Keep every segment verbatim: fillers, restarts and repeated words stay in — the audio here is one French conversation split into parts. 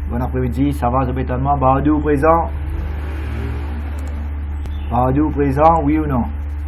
Bon après-midi, ça va, bétonnement. Bardou présent. Bardou présent, oui ou non?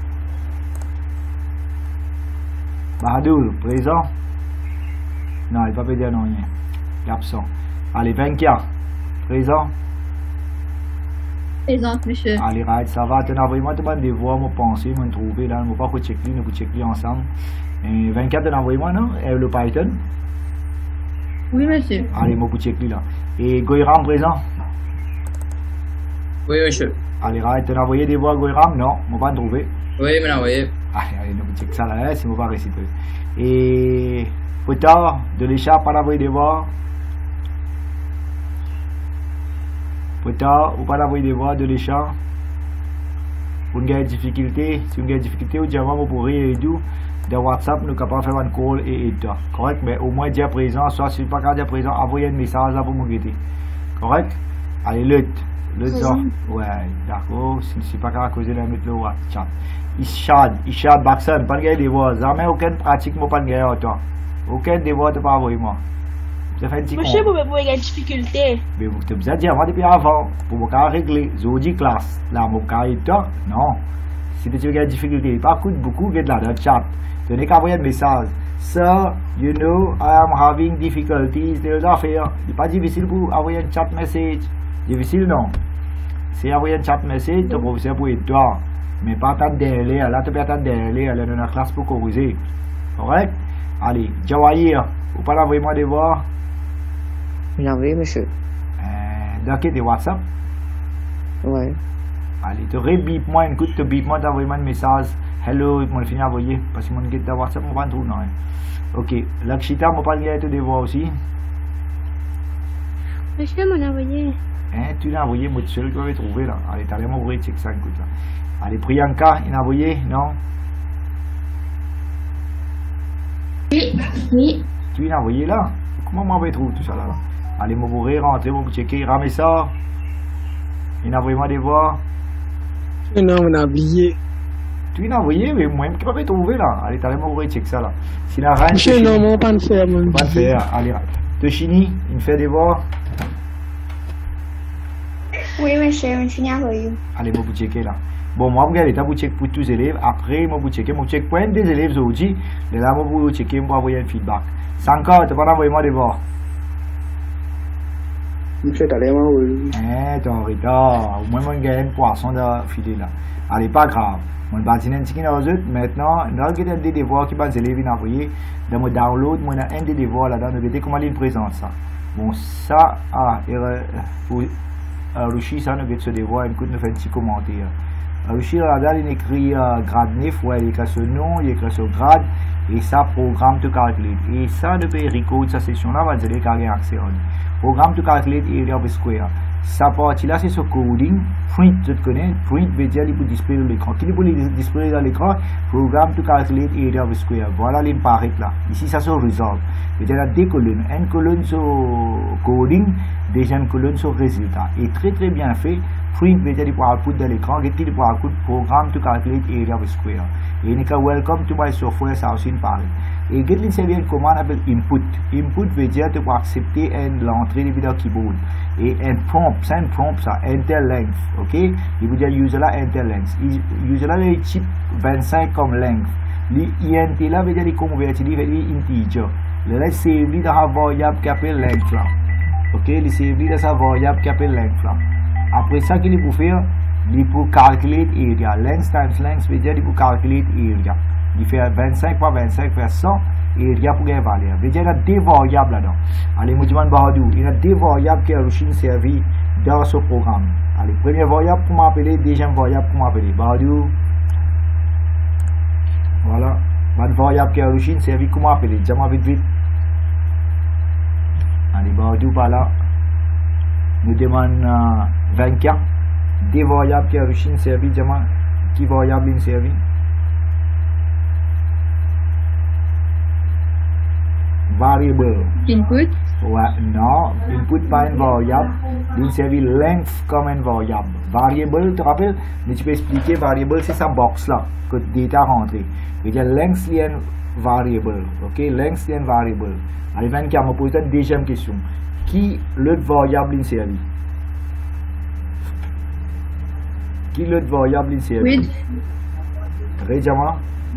Bardou présent? Non, il ne va pas dire non, rien. Il est absent. Allez, Venkia, présent? Présente, monsieur. Allez, right, ça va. Tu as vraiment te des voix, me penser, me trouver là. Je ne vais pas checker, nous checker ensemble. Et Venkia, tu as vraiment, non? Et le Python? Oui, monsieur. Allez, je vais checker là. Et Goiram présent? Oui, monsieur. Allez, right, tu as envoyé des voix à Goiram? Non, je ne vais pas trouver. Oui, mais envoyé. Allez, allez, nous checker ça là, si je ne vais pas réciter. Et Potard, de l'échappe, pas envoyé des voix? Potard, ou pas envoyé des voix de l'échappe? Pour une difficulté, si vous avez des difficultés, vous avez pourrez aider. De WhatsApp, nous sommes capables de faire un call et aider. Correct? Mais au moins, dire présent, soit si vous n'êtes pas dire présent, envoyez un message là pour me guetter. Correct? Allez, lutte. Lutte, ça. Ouais, d'accord. Si vous n'êtes pas capable de causer, mettre le WhatsApp. Ishad, Ishad Baxan, pas de gagner des voix. Jamais aucune pratique, moi, pas de gagner autant. Aucun des voix, tu pas envoyer moi. Monsieur, vous avez des difficultés. Mais vous avez besoin de dire moi depuis avant, pour vous régler. Zodi classe, là, mon cas est non. Si tu as des difficultés, pas coûte beaucoup, get là dans le chat. Tu n'as qu'à envoyer un message. Sir, you know, I am having difficulties. C'est affaires. C'est pas difficile pour envoyer un chat message. Difficile, non. Si envoyer un chat message, ton professeur pour aider toi. Mais pas attendre derrière. Là, tu peux attendre derrière. Elle est dans la classe pour corriger. Correct? Allez, Jawahir, vous pouvez envoyer moi des voix? Oui, monsieur. Euh, dans quel WhatsApp? Ouais. Allez, tu rebip moi, écoute, tu bip moi, t'envoies moi un message. Hello, je vais finir envoyer. Parce que mon guide de WhatsApp, je ne vais pas trouver. Ok, Lakshita, je ne vais pas lire tes devoirs aussi. Monsieur m'a envoyé. Hein, tu l'as envoyé, moi, tu seul, tu vas trouver là. Allez, t'as l'air m'envoyer, check ça, écoute là. Allez, Priyanka, il a envoyé, non? Oui, oui. Tu l'as envoyé là? Comment m'en vais trouver tout ça là? Allez, je vais rentrer, je vais checker. Ramessa, il a envoyé moi des voix. Non, on a oublié. Tu l'as envoyé, mais moi, je ne peux pas trouver là. Allez, t'as l'air m'envoyer, check ça là. Si la reine. Monsieur, non, on pas le faire, mon pas le faire. Allez, Toshini, il me fait des voix. Oui, monsieur, je vais envoyer. Allez, je vais checker là. Bon, moi, je vais aller checker pour tous les élèves. Après, je vais checker. Je vais checker pour un des élèves aujourd'hui. Et là, je vais checker, je vais envoyer un feedback. Sankar, tu vas envoyer moi des voix. Monsieur, t'as l'air oui. Eh, t'es en retard. Au moins, je gagne un poisson de filet là. Allez, pas grave. Je vais bâtir un petit peu maintenant. Dans le des devoirs qui va les élèves envoyer, dans mon download, moi, un des devoirs là-dedans. Nous regardez comment il présente ça. Bon, ça, ah, pour Ruchi, ça, nous regardons ce devoir. Écoute, nous fait un petit commentaire. Ruchi, là-dedans, il écrit grade neuf, ouais, il écrit ce nom, il écrit ce grade. Et ça, programme to calculate. Et ça, depuis record cette session-là, va dire qu'il y a accès à programme to calculate area of square. Ça partie-là, c'est ce coding. Print, tu te connais. Print veut dire qu'il peut disparaître l'écran. Qui peut disparaître dans l'écran? Programme to calculate area of square. Voilà l'impact là. Ici, ça se résolve. Il y a deux colonnes. Une colonne sur coding, deuxième colonne sur résultat. Et très très bien fait. Print veut dire qu'il peut output dans l'écran. Et il peut output programme to calculate area of square. Et il y a welcome to my software, ça aussi parle. Et il y a une commande appelle input. Input veut dire que tu peux accepter l'entrée de vidéo keyboard. Et un prompt, c'est un prompt ça, enter length, ok? Il veut dire user là enter length. User là le type vingt-cinq comme length. L'int là veut dire qu'il convertit, il veut dire integer. Le là c'est dans la variable qui appelle length là. Ok? Il c'est dans sa variable qui appelle length là. Après ça qu'il peut faire, il peut calculer area. Length times length veut dire qu'il peut calculer area. Il fait vingt-cinq par vingt-cinq fait cent et il y a pour gagner valeur. Il y a deux variables là-dedans. Allez, je demande Bahadou, il y a deux variables qui ont servi dans ce programme. Allez, première variable pour m'appeler, deuxième variable pour m'appeler. Bahadou. Voilà. Une variable qui a servi pour m'appeler. Dis-moi vite vite. Allez, Bahadou par là. Nous demandons euh, vingt-quatre. Deux variables qui ont servi. Dis-moi qui variable ont servi. Variable. Input. Ouais, non, input pas une variable. Il servi length comme une variable. Variable, tu te rappelles? Mais tu peux expliquer, variable c'est sa box là, que le data rentré. Il y a length c'est une variable. Ok, length c'est une variable. Allez, vingt-quatre, je me pose la deuxième question. Qui l'autre variable in série? Qui l'autre variable in série? With. Rédiamment?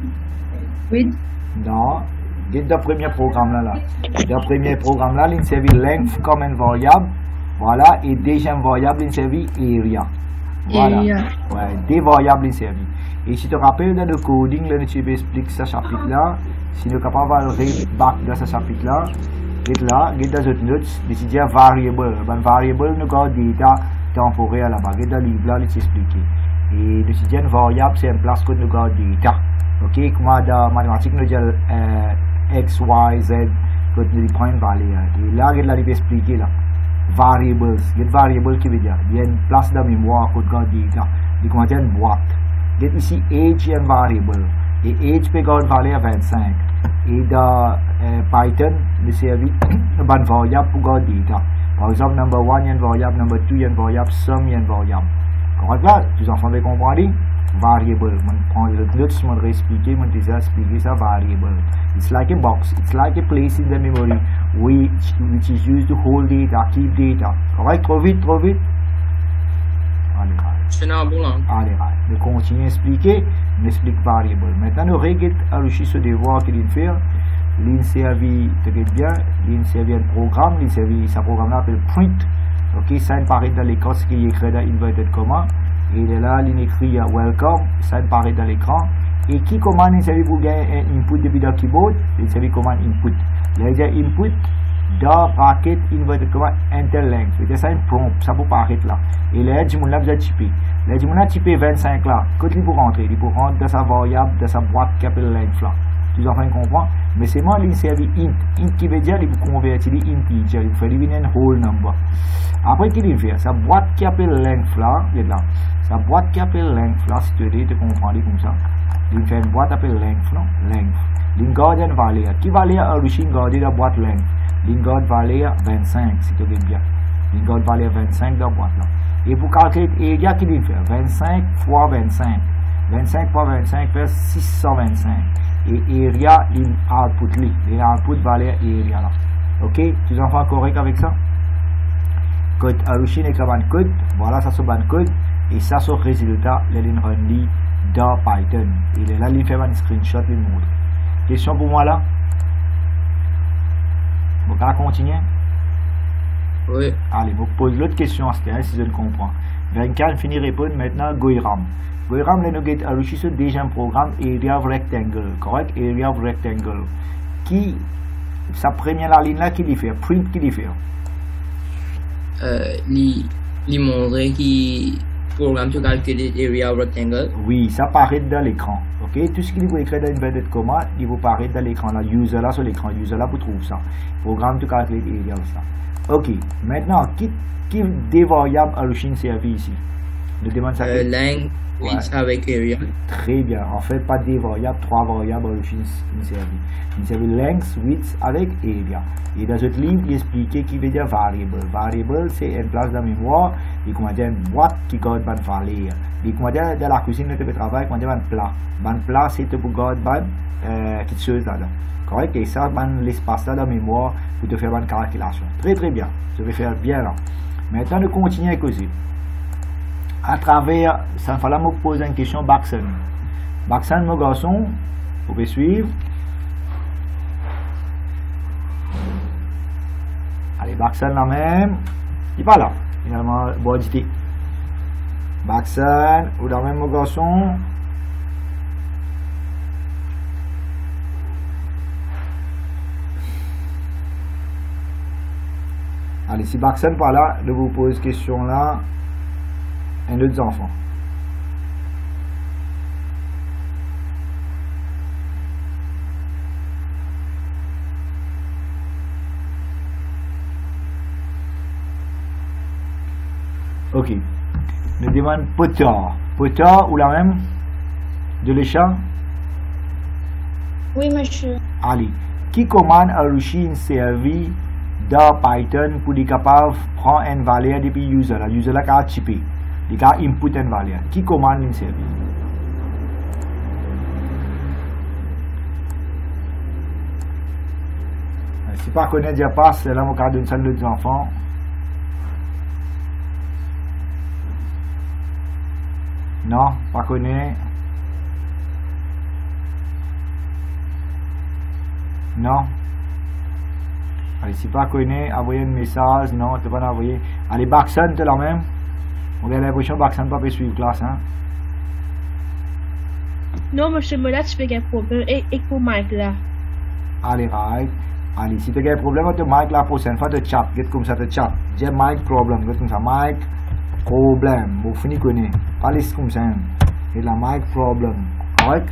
With. Non. Get le premier programme là. là. Le premier programme là, il servi length comme une variable. Voilà. Et deuxième variable, il servi area. Voilà. Area. Ouais, des variables il servi. Et si tu te rappelles dans le coding, là, tu expliques ce chapitre là. Si tu es capable de back dans ce chapitre là, get là, get dans cette note, décider variable. Ben, variable, nous avons data temporaire là-bas. Get dans le livre là, il t'explique. Et décider une variable, c'est une place que nous avons data. Ok, comme dans mathématiques, nous avons euh, X, Y, Z, que nous prenons une valeur. Et là, get là, il t'explique là. Variables, get variable qui veut dire il y a une place de mémoire que nous avons data. Il contient une boîte. Get ici age est une variable. Et age peut avoir une valeur vingt-cinq. Et dans euh, Python, nous servons une variable pour garder data. Par exemple, number one, il y a une variable, number two, il y a une variable, sum, il y a une variable. Correct là? Les enfants veulent comprendre? Variable. Je prends le notes, je vais expliquer, je vais déjà expliquer ça, variable. It's like a box. It's like a place in the memory which, which is used to hold data, keep data. Correct? Trop vite, trop vite. Allez, allez. C'est un bon là. Allez, allez. Je continue à expliquer, je explique variable. Maintenant, nous regardons enrichir ce devoir qu'il fait. Il servi, tu regardes bien, il servi un programme, il servi, ce programme-là s'appelle print. Ok, ça il paraît dans l'écran, ce qui est écrit dans inverted comma. Et il est là, il écrit welcome, ça il paraît dans l'écran. Et qui commande il servi pour gagner un input depuis le keyboard? Il servi commande input. Il y a input dans bracket inverted comma enter length. C'est ça un prompt, ça peut paraître là. Et là, il y a déjà typé. Là, il y a typé vingt-cinq là. Quand il peut rentrer, il peut rentrer dans sa variable, dans sa boîte qui appelle length là. Tu en train de comprendre? Mais c'est moi qui servi int. Int qui veut dire qu'il peut convertir integer, il fait devenir un whole number. Après qu'il fait, sa boîte qui appelle length là, là. Sa boîte qui appelle length là, si tu veux te comprendre comme ça. Il fait une boîte qui appelle length, non? Length. Il garde une valeur. Qui valeur à l'origine garder la boîte length? Il garde valeur vingt-cinq, si tu veux bien. Il garde valeur vingt-cinq dans la boîte là. Et pour calculer area, qu'il fait? vingt-cinq fois vingt-cinq. vingt-cinq fois vingt-cinc fait six cent vingt-cinq. Et area in output li. Il output valeur area là. Ok? Tu es enfants correct avec ça? Code origine écrit un code. Voilà, ça c'est un code. Et ça c'est le résultat. Il est rendu dans Python. Il est là, il fait un screenshot, il montre. Question pour moi là? Vous pouvez continuer? Oui. Allez, vous posez l'autre question à ce cas, si je le comprends. vingt-quatre, finit de répondre maintenant Goiram. Goiram, nous avons enrichi ce deuxième programme Area of Rectangle. Correct? Area of Rectangle. Qui, sa première la ligne là, qui lui fait? Print qui lui fait? Euh, lui, lui montrer qui programme sur calculer Area of Rectangle. Oui, ça paraît dans l'écran. Ok? Tout ce qu'il vous écrit dans inverted comma, il vous paraît dans l'écran là. User là sur l'écran. User là, vous trouvez ça. Programme tu calculer Area of ça. Ok, maintenant, qui, qui des variables à l'origine servi ici? Je demande ça. Euh, length, width ouais. Avec area. Très bien. En fait, pas des variables, trois variables à l'origine servi. Il servi length, width avec area. Et dans ce livre, il expliquait qui veut dire variable. Variable, c'est une place de mémoire. Il contient une boîte qui garde une valeur. Il contient dans la cuisine de votre travail, il contient un plat. Un plat, c'est pour garder euh, quelque chose là-dedans. Correct? Et ça, l'espace là de mémoire pour te faire une calculation. Très très bien. Je vais faire bien là. Maintenant, nous continuons à causer. À travers, ça me fallait me poser une question Baxen. Baxen, mon garçon, vous pouvez suivre. Allez, Baxen là même. Il n'est pas là. Finalement, bon, dit. Baxen, ou là même mon garçon. Allez, si Baxen pas là, je vous pose question là. Un autre enfant. Ok. Je demande potard. Potard ou la même? De l'échange? Oui, monsieur. Allez. Qui commande à l'origine servi dans Python pour être capable de prendre une valeur depuis user? La user là qui a typé. Il a input une valeur. Qui commande une service? Si pas connaît déjà passe, là mon cas donne ça aux enfants. Non, pas connaît. Non. Allez, si pas connaît, envoyez un message. Non, tu vas pas envoyer. Allez, Baxon, tu la même. On a l'impression que Baxon ne peut pas suivre classe. Hein? Non, monsieur Mola, tu fais un problème. Et, et pour Mike là. Allez, right. Allez, si tu as un problème avec Mike la prochaine fois, tu chat. Get comme ça, tu chat. J'ai Mike problème. Get comme ça. Mike problème. Vous finissez connaître. Allez, c'est comme ça. Et la Mike problème. Correct?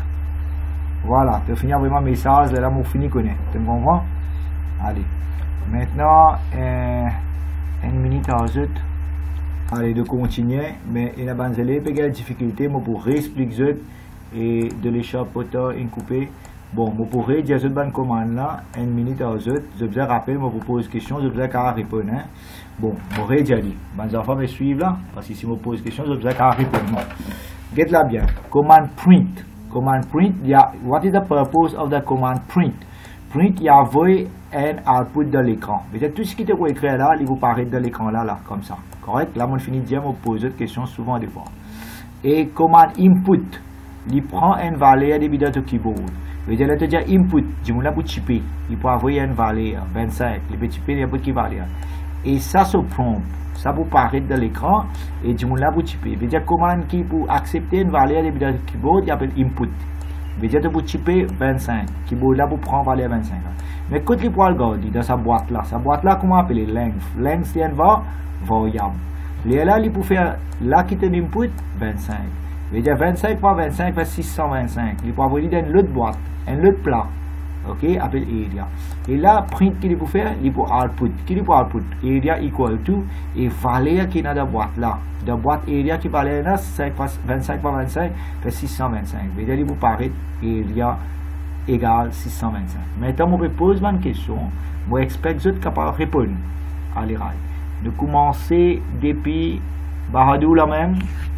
Voilà. Tu finis vraiment un message. Là, vous finissez connaître. Tu me comprends? Allez. Maintenant, euh, une minute à ajout. Allez, de continuer. Mais il y a des difficultés. Je pour réexpliquer et de l'échappée et couper. Bon, je pourrais dire cette bonne commande là, une minute à ajout. Je vous rappelle, je vous pose une question, je vous ai qu'à répondre. Hein? Bon, je vais déjà dit. Les enfants me suivent là, parce que si je pose une question, je vous ai qu'à répondre. Get là bien. Command print. Command print, il y a, what is the purpose of the command print? Print, il y a envoyé un output de l'écran. Peut-être tout ce qui est écrit là, il vous paraît de l'écran là, là, comme ça. Correct? Là, je finis de dire, je pose une question souvent des fois. Et command input, il prend une valeur de bidon au keyboard. Vous allez te dire input, je vais pour chipper, il peut envoyer une valeur vingt-cinq, il peut chipper il y a qui valeur. Et ça se prompt, ça peut paraître dans l'écran et je vais pour chipper. Vous dire commande qui pour accepter une valeur de bidon au keyboard, il appelle input. Vous dire pour chipper vingt-cinq, keyboard là pour prendre valeur vingt-cinq. Mais quand il peut regarder dans sa boîte là, sa boîte là comment appeler length, length c'est une variable. Là il peut faire là qui est input vingt-cinq. Il y a vingt-cinq fois vingt-cinq fait six cent vingt-cinq. Il peut envoyer dans une autre boîte, un autre plat. Ok, appelle area. Et là, print qu'il peut faire, il peut output. Qu'il peut output, area equal to, et valeur qui est dans la boîte là. Dans la boîte area qui valeur là, vingt-cinq fois vingt-cinq fait six cent vingt-cinc. Il peut paraître area égale six cent vingt-cinq. Maintenant, je me pose une question. Je expecte que vous êtes capable de répondre. Allez, de commencer depuis Bahadou là même.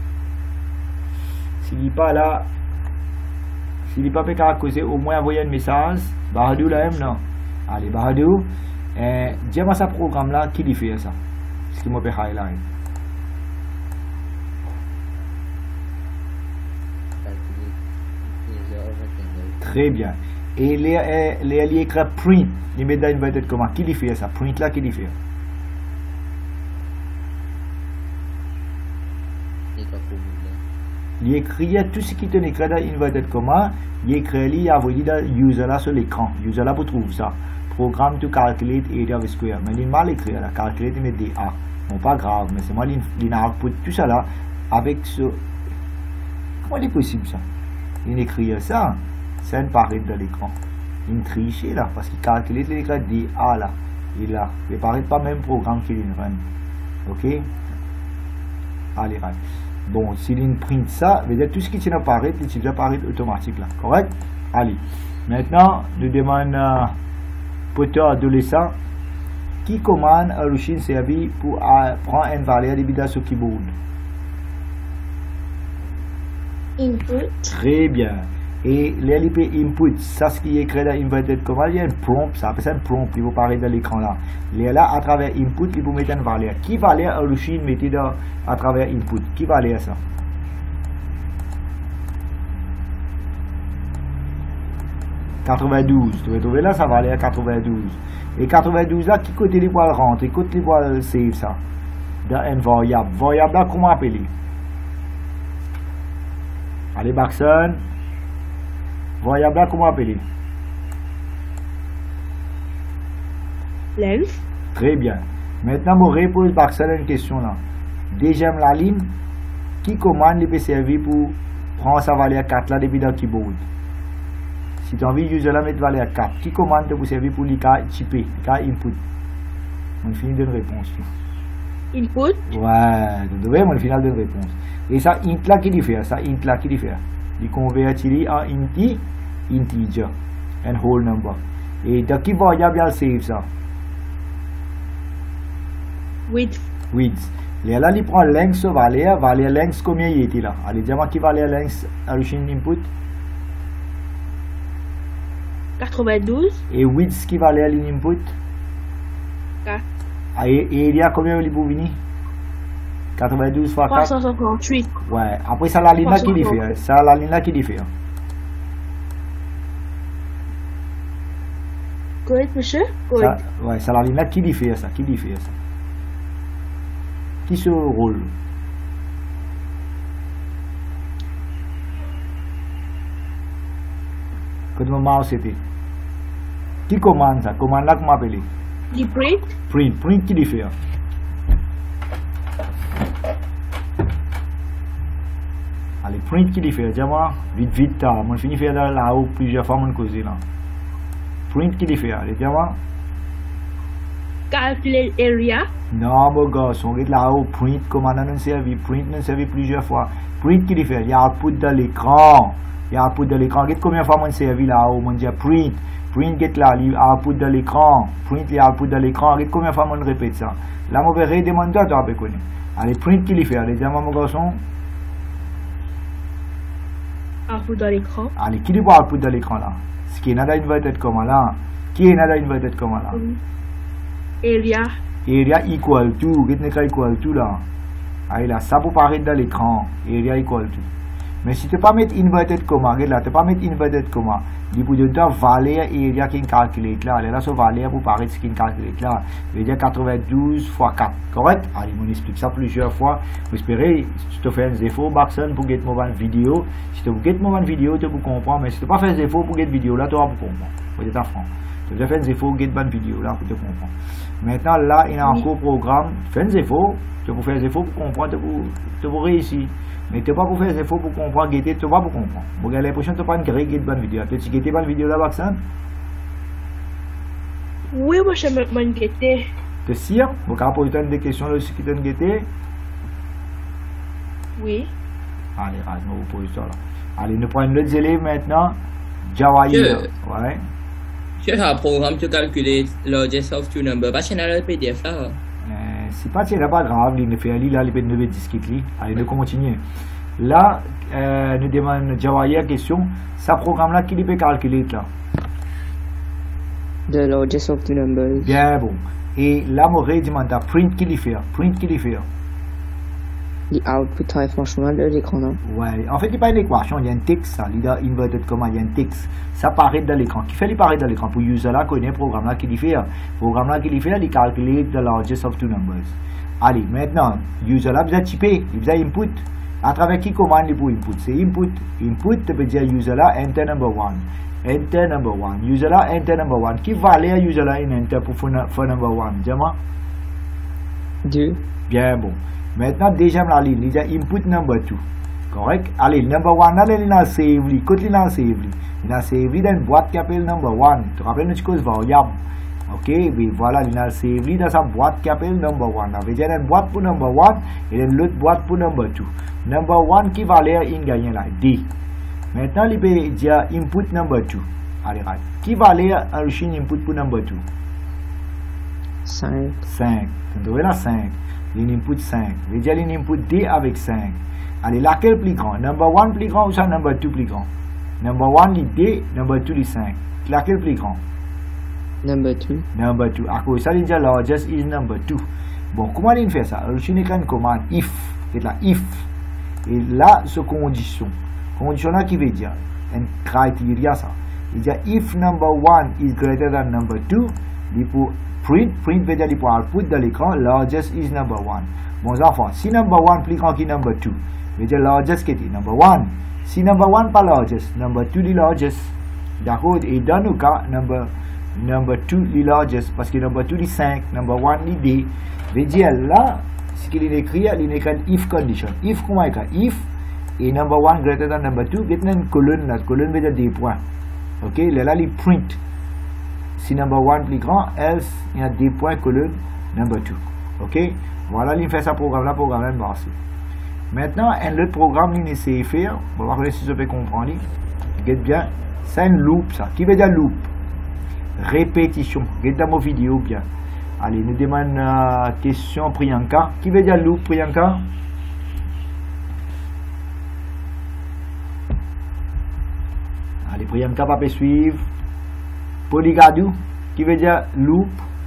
S'il n'est pas là, s'il n'est pas fait qu'à causer, au moins envoyer un message. Bahadou là même, non. Allez, Bahadou, eh, dis-moi ce programme là, qui lui fait ça? Ce qui m'a fait highlight. Très bien. Et les, les, les écrit print, il met dans une valeur comment? Qui lui fait ça? Print là, qui lui fait? Il écrit tout ce qui est écrit dans inverted comma, il écrit, il a envoyé dans user là sur l'écran. User là pour trouver ça. Programme to calculate area of square. Mais il mal écrit là, calculate il met D A. Bon, pas grave, mais c'est moi il a output tout ça là avec ce. Comment il est possible ça? Il écrit ça, ça ne paraît dans l'écran. Il triche là, parce qu'il calculate il écrit D A là. Il a, il paraît pas même programme qu'il run. Ok? Allez, allez. Bon, s'il print ça, veut dire tout ce qui tient à apparaître, il va apparaître automatique là. Correct? Allez. Maintenant, nous demandons à poteur adolescent qui commande un machine servi pour uh, prendre une valeur de bidon sur keyboard. Input. Très bien. Et l'L P input, ça ce qui est écrit dans inverted comma, il y a un prompt, ça appelle ça un prompt, il va apparaître dans l'écran là. Là, à travers input, il va mettre une valeur. Qui valeur un machine mettez dans à travers input? Qui valeur ça? quatre-vingt-douze. Tu vas trouver là, ça valeur quatre-vingt-douze. Et quatre-vingt-douze là, qui côté les poils rentrent? Côté les poils save ça? Dans une variable. Variable là, comment appeler? Allez, Baxon. Variable là, comment appeler? Length. Très bien. Maintenant, je repose Baxon une question là. Deuxième la ligne, qui commande les peut servir pour prendre sa valeur quatre là depuis dans le keyboard? Si tu as envie de user la mettre valeur quatre, qui commande pour servir pour les cas chipper, les cas input? On finit de réponse. Input. Ouais, tu devrais, on finit de réponse. Et ça, int là qui diffère, ça, int là qui diffère. Il convertit en inti, integer, and whole number. Et de qui variable il save ça? Width. Width. Là, il prend length sur valeur, valeur length combien il était là? Allez, dis-moi qui valeur length à l'origine input? quatre-vingt-douze. Et width qui valait l'input? quatre. Et, et il y a combien de pour venir? quatre-vingt-douze fois trois quatre? cent cinquante-huit. Ouais, après ça la ligne là qui diffère. Ça la ligne là qui diffère. Correct, monsieur? Ça, Correct. ouais, ça la ligne là qui diffère ça, qui diffère ça. Qui se roule? Quand mon mouse c'était. Qui commande ça? Commande là qu'on m'appelle? Du print. Print, print qui diffère. Allez, print qui diffère. Dis-moi, vite, vite, là. Moi, je finis faire là-haut plusieurs fois mon cause là. Print qui diffère. Allez, dis-moi. Calculer area. Non, mon gosse, on regarde là-haut, print, commande non servi, print non servi plusieurs fois. Print qui diffère. Il y a output dans l'écran. Il y a output dans l'écran. Regarde combien de fois mon servi là-haut. On dit print. Print get là, il y a output dans l'écran. Print, il y a output dans l'écran. Regarde combien de fois on répète ça. Là, on va redemander à toi, tu allez, print qui diffère. Allez, dis-moi, mon garçon. Output dans l'écran. Allez, qui dit pas output dans l'écran là? Ce qui est dans inverted comma là. Qui est dans inverted comma là? Area. Area equal to. Qu'est-ce que equal to là? Allez là, ça pour paraître dans l'écran. Area equal to. Mais si tu ne peux pas mettre inverted comma, regarde là, tu ne peux pas mettre inverted comma. Il faut donner valeur area qui est calculée là. Allez là, ce valeur pour paraître ce qui est calculé là. Je veux dire quatre-vingt-douze fois quatre. Correct? Allez, on explique ça plusieurs fois. J'espère si tu fais un effort, Baxon, pour get mon vidéo. Si tu get mon vidéo, tu peux comprendre. Mais si tu ne peux pas faire un effort pour get vidéo là, tu vas comprendre. Faut être en franc. Tu dois faire un effort pour get bonne vidéo là pour te comprendre. Maintenant là, il y a encore programme. Fais un effort. Tu peux faire un effort pour comprendre, tu peux réussir. Mais tu ne peux pas pour faire des efforts pour comprendre, guetter, tu ne peux pas pour comprendre. Vous avez l'impression que tu n'as pas une grille de bonne vidéo. Tu as guetté bonne vidéo là, Baxan? Oui, moi je me guetter. Tu es sûr? Vous avez posé des questions là, ce qui t'ont guetté? Oui. Allez, allez, nous vous posez ça là. Allez, nous prenons l'autre élève maintenant. Java. Ouais. Je fais un programme pour calculer largest of two numbers. Pas chez le P D F là. Si pas, c'est pas grave, il ne fait aller là, il peut nous discuter. Allez, nous continuons. Là, euh, nous demandons Java la question. Ce programme-là, qui peut calculer là? The largest of two numbers. Bien bon. Et là, mon demande print qui fait. Print qui fait. The output est franchement de l'écran. Ouais. En fait, il n'y a pas une équation, il y a un texte, ça. Il y a inverted comma, il y a un texte. Ça paraît dans l'écran. Qui fait il paraît dans l'écran? Pour user là, connaît le programme là qui fait. Le programme là qui fait, il calcule the largest of two numbers. Allez, maintenant, user là, vous avez typé, vous avez input. À travers qui commande il pour input? C'est input. Input, tu peux dire user là, enter number one. Enter number one. User là, enter number one. Qui valait user là, in enter pour for number one? Dis-moi. deux. Bien bon. Maintenant, deuxième la ligne, il y a input number two. Correct? Allez, number one, là, il a save, il côté il a save. Il a save dans une boîte qui s'appelle number one. Tu te rappelles une chose variable? Ok, mais voilà, il a save dans sa boîte qui s'appelle number one. Il y a une boîte pour number one et une autre boîte pour number two. Number one qui valait in gagnant là, D. Maintenant, il peut dire input number two. Allez, right. Qui valait un input pour number two? cinq. cinq. Tu trouves là cinq. L'input cinq. Je veux dire l'input D avec cinq. Allez, laquelle plus grand? Number one plus grand ou ça number two plus grand? Number one est D, number two est cinq. Laquelle plus grand? Number two. Number two. À cause ça, il dit largest is number two. Bon, comment il fait ça? Je n'ai qu'une commande if. C'est là, if. Et là, ce condition. Condition là qui veut dire un criteria ça. Il dit if number one is greater than number two, il faut print, print veut dire il faut output dans l'écran, largest is number one. Bon enfants, si number one plus grand que number two, veut dire largest qui est number one. Si number one pas largest, number two est largest. D'accord? Et dans nos cas, number number two est largest parce que number two est cinq, number one est D. Veut dire là, ce qu'il est écrit, il est écrit if condition. If comment écrit? If et number one greater than number two, il y a une colonne là, colonne veut dire des points. Ok, là, il print. Si number one plus grand, else, il y a des points colonne number two. Ok, voilà, il fait ça programme là, programme là, merci. Maintenant, un autre programme, il essaie de faire, on va voir si je peux comprendre. Regarde bien, c'est un loop ça. Qui veut dire loop? Répétition. Regarde dans mon vidéo bien. Allez, nous demandons euh, question Priyanka. Qui veut dire loop, Priyanka? Allez, Priyanka va suivre. Polygadou, qui veut dire loop.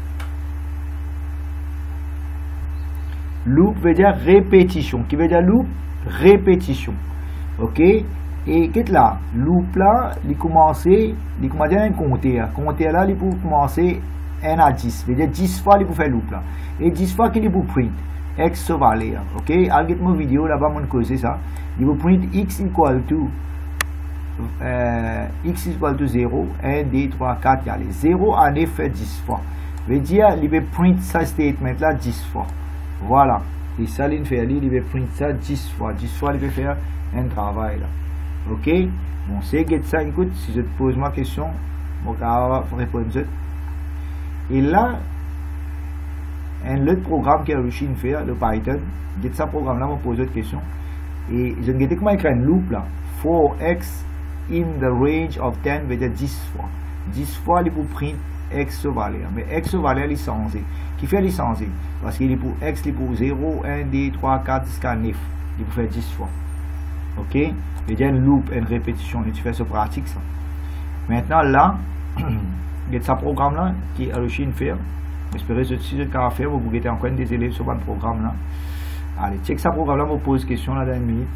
Loop veut dire répétition. Qui veut dire loop? Répétition. Ok? Et qu'est-ce là? Loop là, il commence, il commence à compter. Compter là, il peut commencer un à dix. Veut dire dix fois, il peut faire loop là. Et dix fois qu'il peut print. X valeur. Ok? Avec mon vidéo là-bas, mon cause ça. Il peut print x equal to euh, x equal to zéro, un, deux, trois, quatre, il y a les zéro en effet dix fois. Veut dire, il peut print ça statement là dix fois. Voilà. Et ça, il fait, il peut print ça dix fois. dix fois, il peut faire un travail là. Ok? Bon, c'est ça. Écoute, si je te pose ma question, je vais répondre. Et là, un autre programme qui a réussi à faire, le Python, get ça programme là, je pose autre question. Et je vais comment écrire un loop là. four x in the range of ten veut dire dix fois. dix fois, il peut print x valeur. Mais x valeur, il est censé. Qui fait licencier? Parce qu'il est pour x, il est pour zéro, un, deux, trois, quatre, jusqu'à neuf. Il peut faire dix fois. Ok? Il y a une loop, une répétition. Et tu fais ce pratique ça. Maintenant là, il y a ce programme là qui a réussi à faire. J'espère que si vous avez fait, vous pouvez encore des élèves sur ce programme là. Allez, check ce programme là, vous pose question là dans une minute.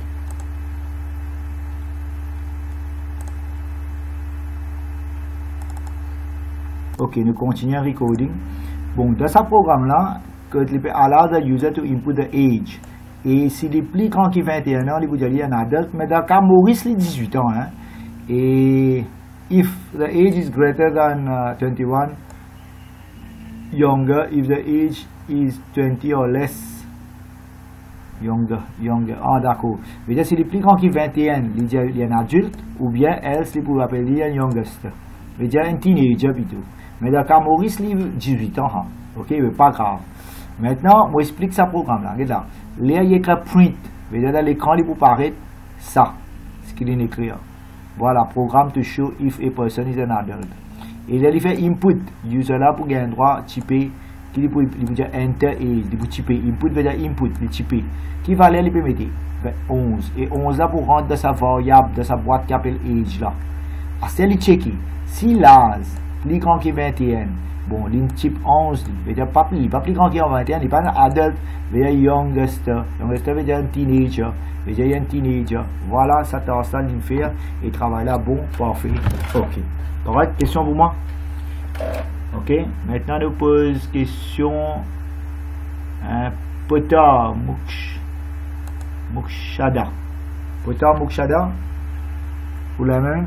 Ok, nous continuons recording. Bon, dans ce programme là, que tu peux allow the user to input the age. Et s'il est plus grand que vingt et un ans, il vous dit un adulte, mais dans le cas Maurice, il a dix-huit ans. Hein? Et if the age is greater than uh, twenty-one, younger, if the age is twenty or less, younger, younger. Ah, d'accord. Je veux dire, s'il est plus grand que vingt et un, il est un adulte, ou bien else, il peut appeler un youngest. Je veux dire, un teenager plutôt. Mais dans le cas Maurice, il a dix-huit ans. Hein? Ok, mais pas grave. Maintenant, moi explique ce programme là. Regarde là. Là, il y a écrit print. Dans l'écran, il peut paraître ça. Ce qu'il est écrit. Voilà, programme to show if a person is an adult. Et là, il fait input. User là pour gagner un droit typer. Il peut dire enter et il peut typer. Input veut dire input, il typer. Qui valeur il peut mettre? onze. Et onze là pour rentrer dans sa variable, dans sa boîte qui appelle age là. Ah, c'est lui checker. Si l'âge plus grand que vingt et un. Bon, l'in type onze, il veut dire pas plus, pas plus grand qu'il y a vingt et un, il n'est pas un adulte, il veut dire youngest, youngest veut dire un teenager, il veut dire un teenager. Voilà, ça t'a ça l'in faire et travail là, bon, parfait. Ok. Correct, question pour moi? Ok, maintenant nous pose question. Un Pota Muksh, Mukshada. Pota Mukshada? Pour la même?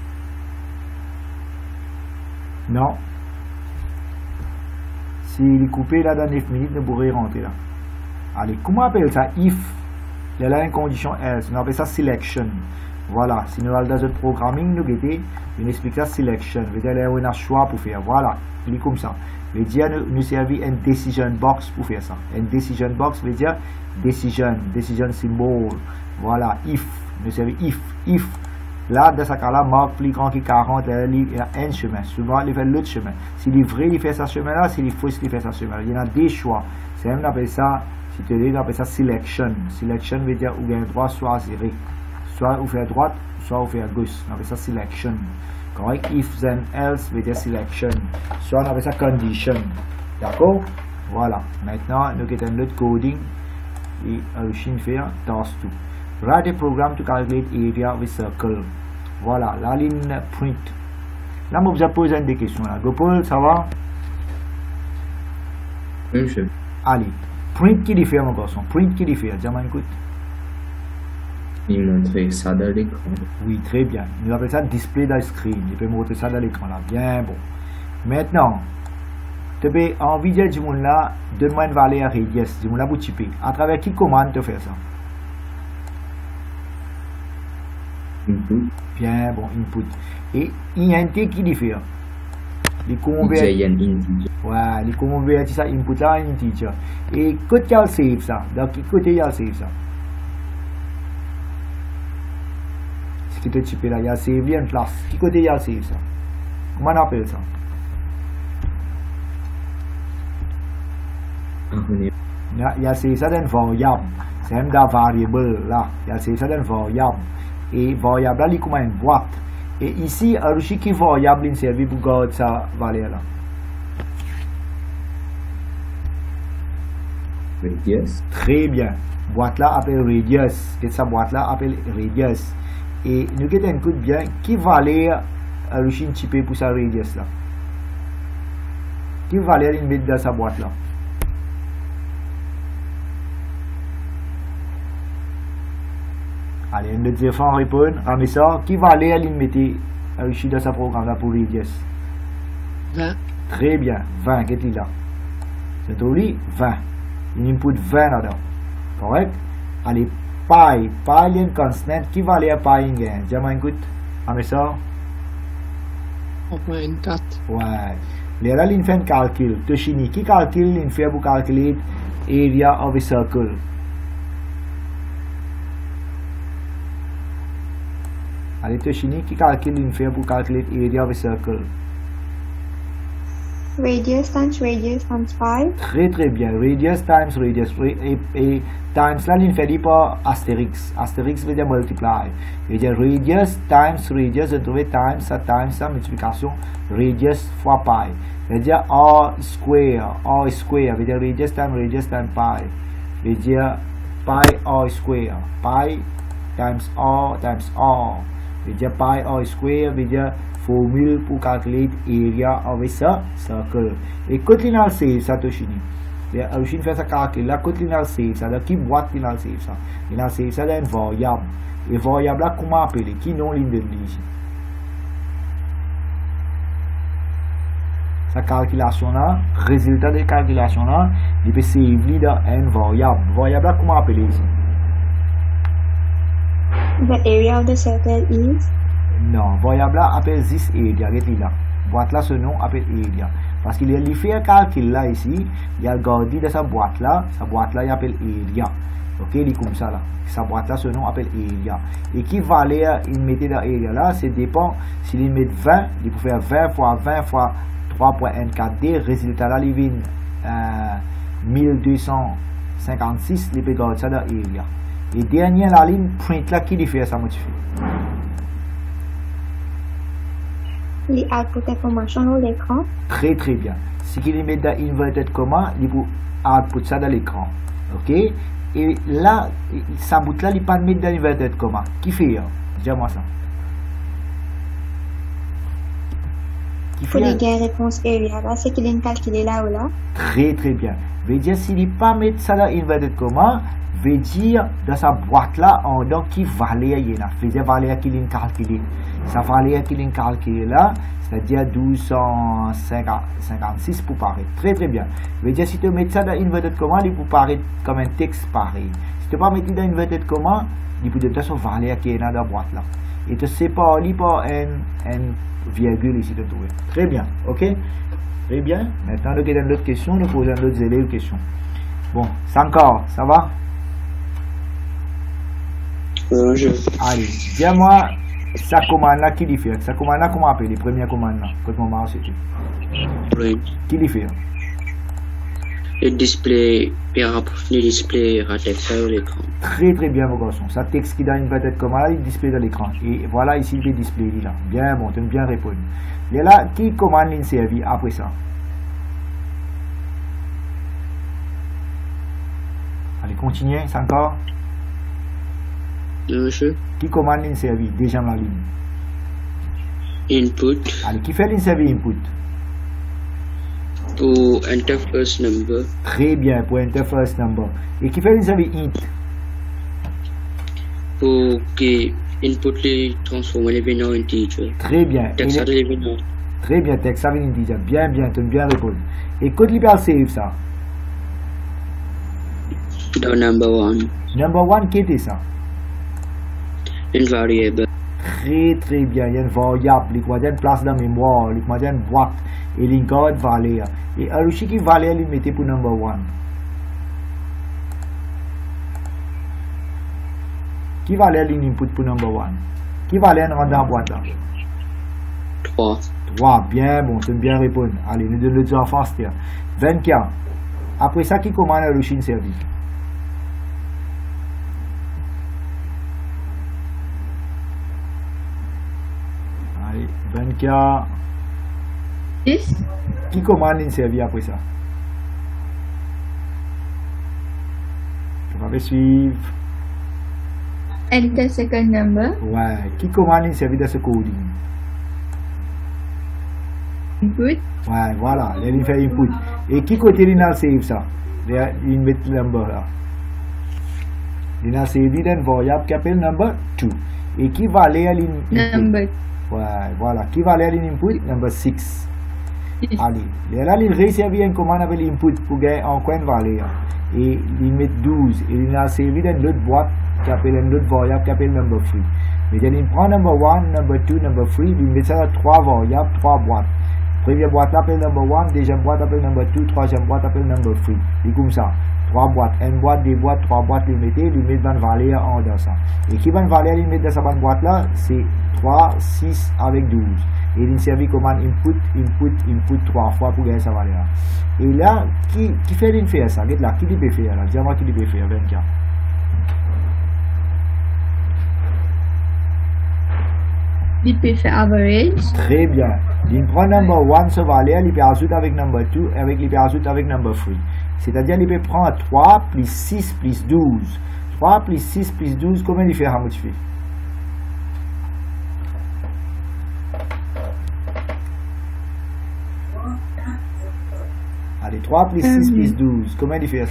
Non. S'il est coupé là dans neuf minutes, nous pourrons rentrer là. Allez, comment on appelle ça? If. Il y a là une condition else. On appelle ça selection. Voilà. Si nous allons dans le programming, nous guettons, on explique ça selection. Veut dire là, on a un choix pour faire. Voilà. Il est comme ça. Veut dire nous, nous servir une decision box pour faire ça. Une decision box veut dire decision, decision symbol. Voilà. If. Nous servir if. If. Là, dans ce cas-là, marque plus grand que quarante, il y a un chemin. Souvent, il fait l'autre chemin. S'il est vrai, il fait ce chemin-là. S'il est faux, il fait ce chemin-là. Il y en a des choix. C'est même, on appelle ça, si tu veux, on appelle ça selection. Selection veut dire où il y a un droit choisir. Soit on fait à droite, soit on fait à gauche. On appelle ça selection. Correct? If, then, else veut dire selection. Soit on appelle ça condition. D'accord? Voilà. Maintenant, nous avons l'autre coding. Et on va faire task two. Write a program to calculate area with circle. Voilà, la ligne print. Là, je vais poser des questions. Là. Gopal, ça va? Oui, monsieur. Allez, print qui diffère, mon garçon. Print qui diffère. Dis-moi, écoute. Il montre ça dans l'écran. Oui, très bien. Nous appelons ça display the screen. Il peut montrer ça dans l'écran là. Bien bon. Maintenant, tu peux envie de dire du monde là, donne-moi une valeur radius. Du monde là, vous typer. À travers qui commande tu fais ça? Input. Bien, bon, input. Et int qui diffère? Les convertir. Ouais, les convertir ça, input là, integer. Et côté il y a le save ça. Donc, côté il y a le save ça. Ce qui te type là, il y a le save, il y a une place. Qui côté il y a le save ça? Comment on appelle ça? Il y a le save ça dans une variable. C'est même dans variable là. Il y a le save ça dans une variable. Et variable là, il est comme une boîte. Et ici, Arushi qui variable in servi pour garder sa valeur là. Radius. Très bien. Boîte là appelle radius. Et sa boîte là appelle radius. Et nous écoutons bien qui valeur Arushi typé pour sa radius là. Qui valeur il met dans sa boîte là. Allez, notre enfant répond, ramez ça. Qui va aller à l'immédiat Arushi dans sa programme là pour radius? vingt. Très bien, vingt, qu'est-ce qu'il a? C'est au lit, vingt. Il input vingt là-dedans. Correct? Allez, pi, pi il y a une constant. Qui va aller à pi in gain? Jamais écoute, ramez ça. trois point quatre. Ouais. Là, il fait un calcul. Toshini, qui calcule, il fait pour calculer area of a circle? Allez, Toshini, qui calcule une fait pour calculer area of a circle? Radius times radius times pi. Très très bien. Radius times radius. Et, et times là, il fait par astérix. Astérix veut dire multiply. Veut dire radius times radius. On trouve times ça times ça multiplication. Radius fois pi. Veut dire r square. R square. Veut dire radius times radius times pi. Veut dire pi r square. Pi times r times r. Veut dire pi r square. Veut dire formule pour calculer area of a circle. Et quand il a le save, ça Toshini. Arushi fait sa calcul là, quand il a le save, ça veut dire qui boîte il a le save ça. Il a le save ça dans une variable. Et variable là, comment appeler? Qui non ligne de ici? Sa calculation là, résultat de calculation là, il peut save dans une variable. Variable là, comment appeler ici? The area of the circle is. Non, variable là appelle this area. Regardez là. Boîte là, ce nom appelle area. Parce qu'il a fait un calcul là ici. Il a gardé de sa boîte là. Sa boîte là, il appelle area. Ok, il est comme ça là. Sa boîte là, ce nom appelle area. Et qui valeur il mettait dans area là, c'est dépend. S'il met vingt, il peut faire vingt fois vingt fois trois virgule quatre D. Résultat là, il vient euh, mille deux cent cinquante-six. Il peut garder ça dans area. Et dernière la ligne print là, qui lui fait ça modifie? The output information sur l'écran. Très très bien. Ce qu'il met dans inverted comma, il peut output ça dans l'écran. Ok? Et là, sa bout là, il pas mettre dans inverted comma. Qui fait? Dis-moi ça. Qui Pour fait? les gains réponse area là, c'est qu'il est calculé là ou là. Très très bien. Veut dire s'il n'est pas mettre ça dans inverted comma, veut dire dans sa boîte là, on donc qui valeur il y a. Veut dire valeur qu'il est calculé. Sa valeur qu'il est calculé là, c'est-à-dire douze cent cinquante-six pour paraître. Très très bien. Veut dire si tu mets ça dans inverted comma, il peut paraître comme un texte pareil. Si tu ne pas mettre dans inverted comma, il peut donner son valeur qui est dans la boîte là. Et tu sépares par un, un virgule ici de trouver. Très bien. Ok? Très bien. Maintenant, nous avons d'autres questions. Nous posons d'autres élèves questions. Bon, c'est encore. Ça va? Euh, je... Allez, dis-moi, sa commande là, qui lui fait? Sa commande là, comment appeler? Les premières commandes là, quand on marche, Print. qui lui fait? Le display, le display à texte sur l'écran. Très très bien, mon garçon. Ça texte qui donne une tête comme là, il display dans l'écran. Et voilà ici le display là. Bien bon, tu as bien répondu. Et là, qui commande une servie après ça? Allez, continuez, c'est encore. Non, monsieur. Qui commande une servie? Déjà dans la ligne. Input Allez, qui fait une servie input? pour enter first number. Très bien, pour enter first number. Et qui fait une servie int? Pour que input les transformer les vénants en integer. Très bien. Texte Et les vénants. très bien, texte ça vient integer. Bien, bien, tu as bien répondu. Et code libéral save ça? Dans number one. Number one, qui était ça? Une variable. Très très bien, il y a une variable, il y a une place dans la mémoire, il y a une boîte, et il y a une valeur. Et Arushi qui valeur, il mettait pour number one. Qui valeur l'input pour number one? Qui valeur rendre dans la boîte là? trois. trois, bien bon, tu bien répondre. Allez, nous donnons les enfants, c'était vingt-quatre. Après ça, qui commande Arushi une service? vingt-quatre. dix. Qui commande une servie après ça? On va suivre. Enter second number. Ouais. Qui commande une servie de ce coding? Input. Ouais, voilà. Il fait input. Et qui côté il a save ça? Il met le number là. Il a save une variable qui appelle number deux. Et qui va aller à l'input? Number. Ouais, voilà. Qui va aller à l'input? Number six. Allez. Là, il réussit une commande avec l'input pour gagner en coin de valeur. Et il met douze. Et il a servi dans l'autre boîte qui appelle une autre variable qui appelle number three. Mais il prend number one, number two, number three, il met ça dans trois variables, trois boîtes. Première boîte appelle number one, deuxième boîte appelle number two, troisième boîte appelle number three. Et comme ça, trois boîtes, une boîte, deux boîtes, trois boîtes, il met, il met une valeur en dans ça. Et qui va une valeur il met dans sa boîte là, c'est trois, six avec douze. Et il servi commande input, input, input trois fois pour gagner sa valeur. Et là, qui, qui fait une faire ça? Regarde là, qui peut faire là? Dis-moi qui peut faire vingt-quatre. Il peut faire average. Très bien. Il prend number one, ce valeur, il peut ajouter avec number two, avec, il peut ajouter avec number three. C'est-à-dire, il peut prendre trois plus six plus douze. trois plus six plus douze, combien il fait à modifier? Allez, trois plus six plus douze, combien il fait ça?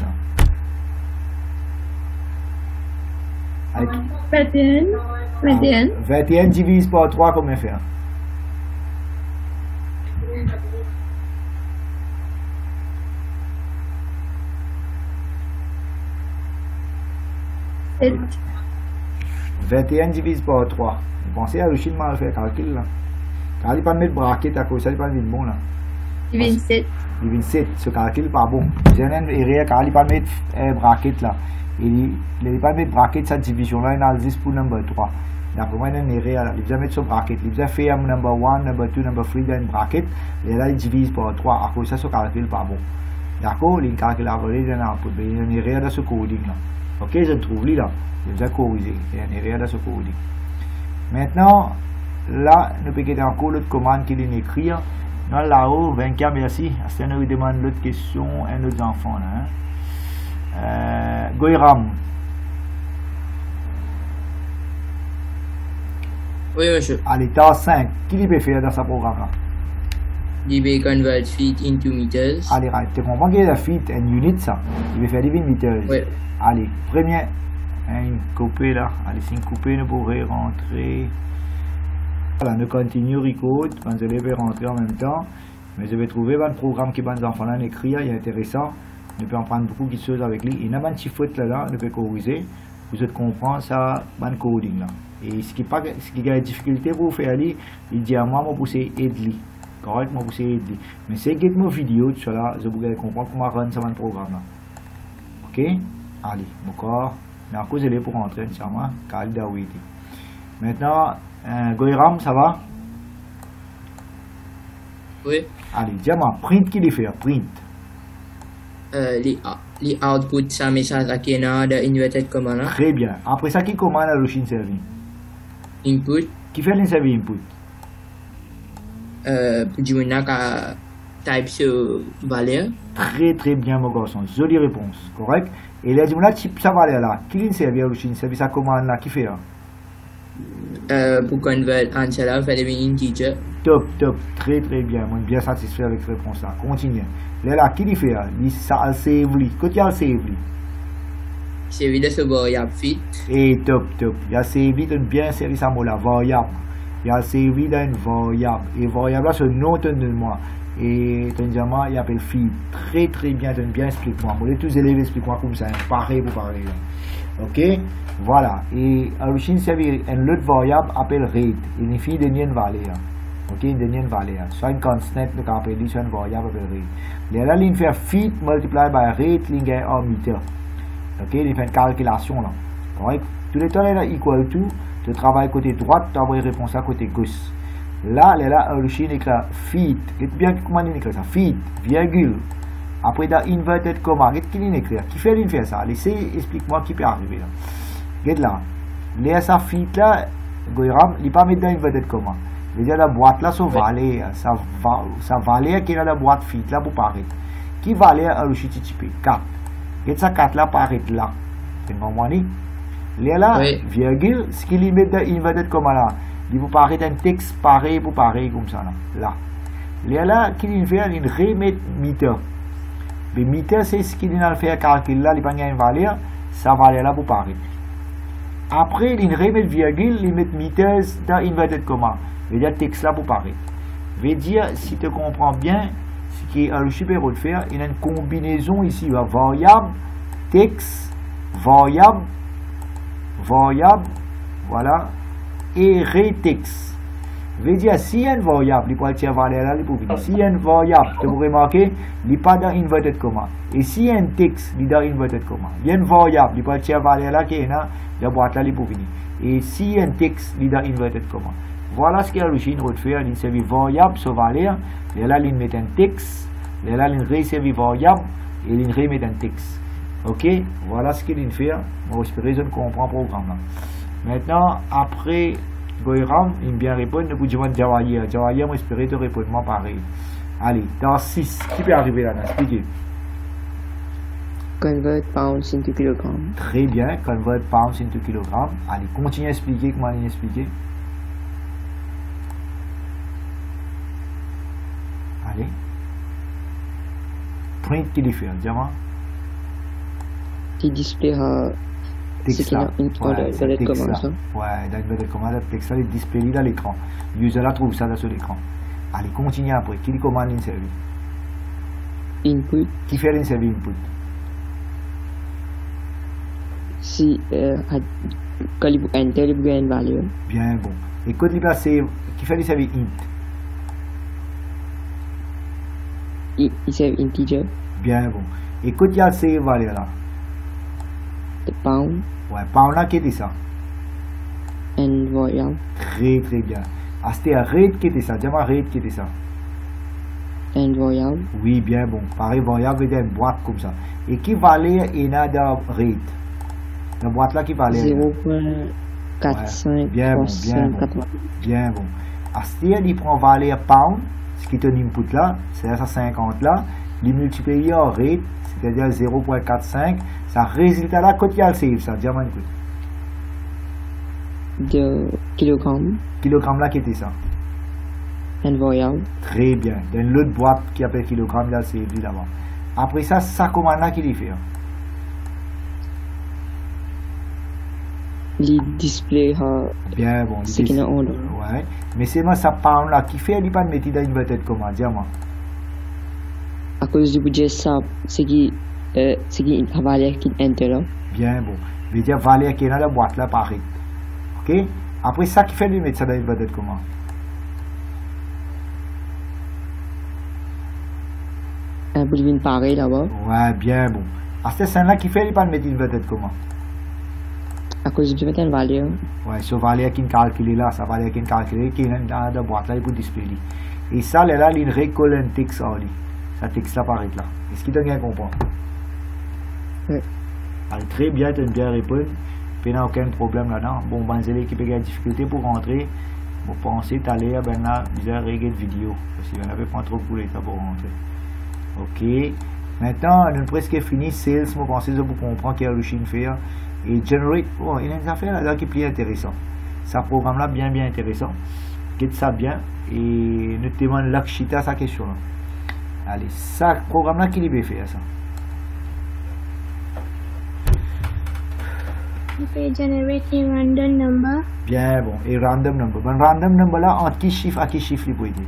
Allez, vingt et un. vingt et un. vingt et un divise par trois, combien il fait? sept. vingt et un divise par trois. Vous pensez à Lucine mal faire calcul là? Quand il ne peut pas mettre bracket à cause ça, il ne peut pas mettre bon là. vingt-sept. Il vingt-sept, ce calcul n'est pas bon. J'ai un erreur quand il ne peut pas mettre un bracket là. Il ne peut pas mettre bracket cette division là, il a dix pour number trois. D'après moi, il y a une erreur là. Il va mettre ce bracket. Il va faire number one, number two, number three dans un bracket. Et là, il divise par trois. À cause ça, ce calcul n'est pas bon. D'accord? Il calcule la valeur d'un input. Il y a une erreur dans ce coding là. Ok, je le trouve là. Je vais corriger. Il y a une erreur dans ce coding. Maintenant, là, nous pouvons encore l'autre commande qu'il est écrit. Dans là-haut, vingt-quatre, merci. Si on nous demande l'autre question, un autre enfant là. Hein? Euh, Goyram. Oui, monsieur. Allez, tâche cinq. Qui peut faire dans ce programme là? Il peut convert feet into meters. Allez, right. Tu comprends qu'il y a feet and units ça? Il peut faire des meters. Oui. Allez, premier. Un coupé là. Allez, c'est une coupée, nous pourrons rentrer. Voilà, nous continuons record. Quand je vais rentrer en même temps. Mais je vais trouver un programme qui va nous enfants là écrit. Il est intéressant. Nous pouvons prendre beaucoup de choses avec lui. Il y a un petit faute là, là, nous pouvons corriger. Vous êtes comprendre ça, ban coding là. Et ce qui pas, ce qui a des difficultés pour faire lui, il dit à moi, moi pousser aide lui. Correct, moi pousser aide lui. Mais c'est que mon vidéo tout cela, je vous comprendre comment run ça un programme là. Ok, allez, mon corps. Mais en cause je l'ai pour rentrer, entièrement, car il doit waiting. Maintenant, euh, Goyram, ça va? Oui. Allez, dis-moi, print qui les fait, print. Euh, les, les output, ça message à qui n'a d'inverted command. Très bien. Après ça, qui commande la machine servie? Input. Qui fait l'inservi input? Euh, pour dire qu'à type sur valeur. Très très bien mon garçon, jolie réponse, correct? Et là, dis-moi là, ça valeur là, qui l'inservi la machine servie sa commande là, qui fait là? Euh, pour convert answer là, faire des integer. Top, top, très très bien, moi bien satisfait avec cette réponse là. Continue. Là, là, qui fait là? Il ça a save lui. Quand il a save lui? C'est évident ce variable fit. Et top, top. Il a save lui d'une bien servi ça mot là, variable. Il a save lui d'une variable. Et variable là, c'est nom de moi. Et évidemment, il appelle feed. Très très bien, donne bien explique-moi. Moi, les tous élèves expliquent-moi comme ça, pareil pour parler. Ok? Voilà. Et à l'origine, servir une autre variable appelle rate. Il n'y fait de une valeur. Ok, une dernière valeur. Soit une constant, nous appelle soit une variable appelle rate. Là, il fait feed multiply by rate, il gagne en meter. Ok, il fait une calculation là. Correct? Tous les temps, il est equal to. Tu travailles côté droite, tu envoies une réponse à côté gauche. Là, là, là, l'origine écrit feed. Qu'est-ce bien comment il écrit ça? Feed, virgule. Après, dans inverted comma, qu'est-ce qu'il écrit? Qui fait il fait ça? Laissez, explique-moi qui peut arriver là. Regarde là. Là, ça feed là, Goyram, il ne pas mettre dans inverted comma. veut dire la boîte là, son valeur, sa, va, sa valeur qui est dans la boîte feed là pour paraître. Qui valeur a le chitichipé? quatre. Et ça quatre là paraît là. Vous comprenez? Là, Oui. virgule, ce qui limite de inverted comma là, il vous paraît un texte pareil pour pareil comme ça là. Là. Là, là, qui il fait, il remet meter. Mais meter, c'est ce qu'il a fait calcul là, il prend une valeur, ça valeur là pour paraître. Après, il remet virgule, il met meters dans inverted comma. Veut dire texte là pour paraître. Veut dire, si tu comprends bien, ce qui est le super de faire, il y a une combinaison ici, variable, texte, variable, variable, voilà, et retext. Veut dire, s'il y a une variable, il peut être valeur là, il peut venir. S'il y a une variable, tu peux remarquer, il n'est pas dans inverted comma. Et s'il y a un texte, il est dans inverted comma. Il y a une variable, il peut être valeur là, qui est dans la boîte là, il peut venir. Et s'il y a un texte, il est dans inverted comma. Voilà ce qu'il y a l'origine de faire. Il servi variable sur valeur. Et là, il met un texte. Et là, il réserve variable. Et il remet un texte. Ok? Voilà ce qu'il fait. Bon, j'espère que je comprends le programme. Là. Maintenant, après Goiram, il bien répondre. Vous demandez Jawahir. Jawahir, j'espère que tu réponds pareil. Allez, dans six. Qui peut arriver là? Expliquez. Convert pounds into kilograms. Très bien. Convert pounds into kilograms. Allez, continuez à expliquer. Comment il expliquer? Allez. Print qui les fait, dis-moi. Qui display a ce qu'il y a une inverted comma ça. Ouais, dans inverted comma, le texte là est displayé dans l'écran. L'user là trouve ça là sur l'écran. Allez, continue après. Qui lui commande l'inservie? Input. Qui fait l'inservie input? Si euh, quand il enter, il gagne une valeur. Bien bon. Et quand il va save, qui fait l'inservie int? Il, il save integer. Bien bon. Et quand il y a save valeur là? The pound. Ouais, pound là qui était ça? And variable. Très très bien. Ah, c'était un rate qui était ça. Dis-moi rate qui était ça. And variable. Oui, bien bon. Pareil, variable veut dire une boîte comme ça. Et qui valeur est là dans rate? La boîte là qui valeur? zéro virgule quatre cinq bien bon, bien bon. Bien bon. Ah, c'est-à-dire il prend valeur pound, ce qui est un input là, c'est à cinquante là, il multiplie en rate, c'est-à-dire zéro virgule quarante-cinq, ça résultat là, quand il y a le save, ça, dis-moi écoute. De kilogramme. Kilogramme là qui était ça? And variable. Très bien. Dans l'autre boîte qui appelle kilogramme là, c'est lui là-bas. Après ça, ça commande là qui les fait. Les display a bien bon. ce qu'il y a en haut. Ouais. Mais c'est moi ça pound là qui fait, il pas de mettre dans inverted comma, dis-moi. À cause du budget ça, c'est qui euh, c'est qui une valeur qui enter là. Bien bon. Veut dire valeur qui est dans la boîte là pareil. Ok? Après ça qui fait lui mettre ça dans inverted comma. Un boulevin pareil là-bas. Ouais, bien bon. À cette scène là qui fait, il pas de mettre inverted comma. À cause du mettre une valeur. Ouais, ce valeur qui est calculé là, ça valeur qui est calculé qui est dans la boîte là, il peut displayer. Et ça, là, il recolle un texte en lui. Ça texte là paraît là. Est-ce qu'il t'a bien compris? Oui. Allez, très bien, tu as bien répondu. Il n'y a aucun problème là-dedans. Bon, ben, c'est l'équipe qui a des difficultés pour rentrer. Vous pensez d'aller à ben là, vous avez réglé de vidéo. Parce qu'il n'y en avait pas trop pour l'état pour rentrer. Ok. Maintenant, on a presque fini. Sales, vous pensez que vous comprenez qu'il y a le Chine faire. Et Generate, oh, il y a une affaire là qui est plus intéressant. Ce programme là, bien, bien intéressant. Quitte ça bien. Et nous demandons l'Akshita sa question là. Allez, ça, programme là, qui lui fait ça? Il peut generate a random number. Bien bon, et random number. Ben, random number là, entre qui chiffre à qui chiffre il peut aider?